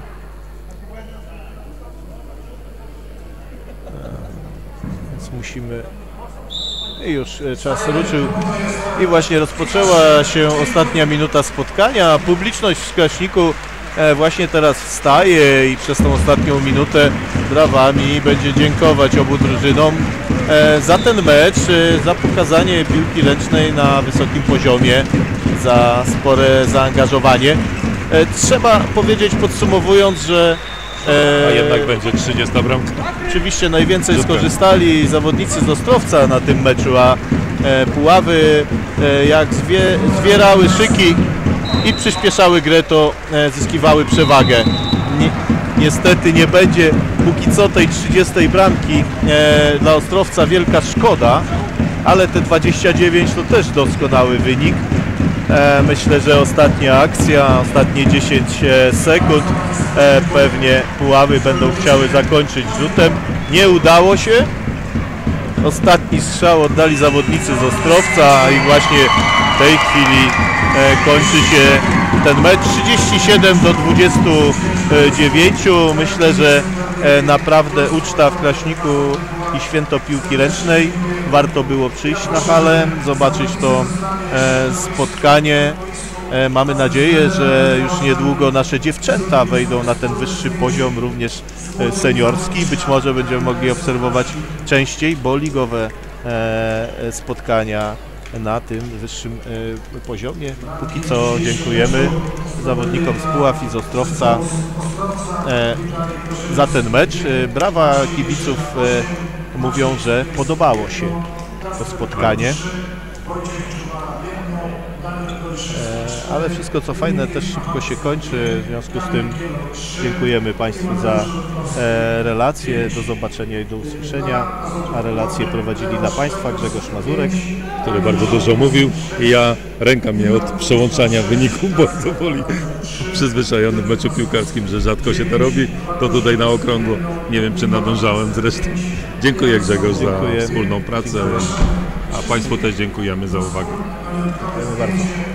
Więc musimy... I już czas ruszył. I właśnie rozpoczęła się ostatnia minuta spotkania. Publiczność w Kraśniku właśnie teraz wstaje i przez tą ostatnią minutę brawami będzie dziękować obu drużynom za ten mecz, za pokazanie piłki ręcznej na wysokim poziomie, za spore zaangażowanie. Trzeba powiedzieć, podsumowując, że A jednak będzie 30 bramka. oczywiście najwięcej Super. skorzystali zawodnicy z Ostrowca na tym meczu, a Puławy jak zwierały szyki i przyspieszały grę, to zyskiwały przewagę. Niestety nie będzie póki co tej 30 bramki dla Ostrowca, wielka szkoda, ale te 29 to też doskonały wynik. Myślę, że ostatnia akcja, ostatnie 10 sekund pewnie Puławy będą chciały zakończyć rzutem. Nie udało się. Ostatni strzał oddali zawodnicy z Ostrowca i właśnie w tej chwili kończy się ten mecz 37-29. Myślę, że naprawdę uczta w Kraśniku i święto piłki ręcznej. Warto było przyjść na halę, zobaczyć to spotkanie. Mamy nadzieję, że już niedługo nasze dziewczęta wejdą na ten wyższy poziom, również seniorski. Być może będziemy mogli obserwować częściej, bo ligowe spotkania na tym wyższym poziomie. Póki co dziękujemy zawodnikom z Puław i z Ostrowca za ten mecz. Brawa kibiców mówią, że podobało się to spotkanie. Ale wszystko co fajne też szybko się kończy, w związku z tym dziękujemy Państwu za relacje, do zobaczenia i do usłyszenia, a relacje prowadzili dla Państwa Grzegorz Mazurek, Który bardzo dużo mówił i ręka mnie od przełączania wyniku bardzo boli. Przyzwyczajony w meczu piłkarskim, że rzadko się to robi, to tutaj na okrągło. Nie wiem, czy nadążałem zresztą. Dziękuję Grzegorz za wspólną pracę, a Państwu też dziękujemy za uwagę. dziękujemy bardzo.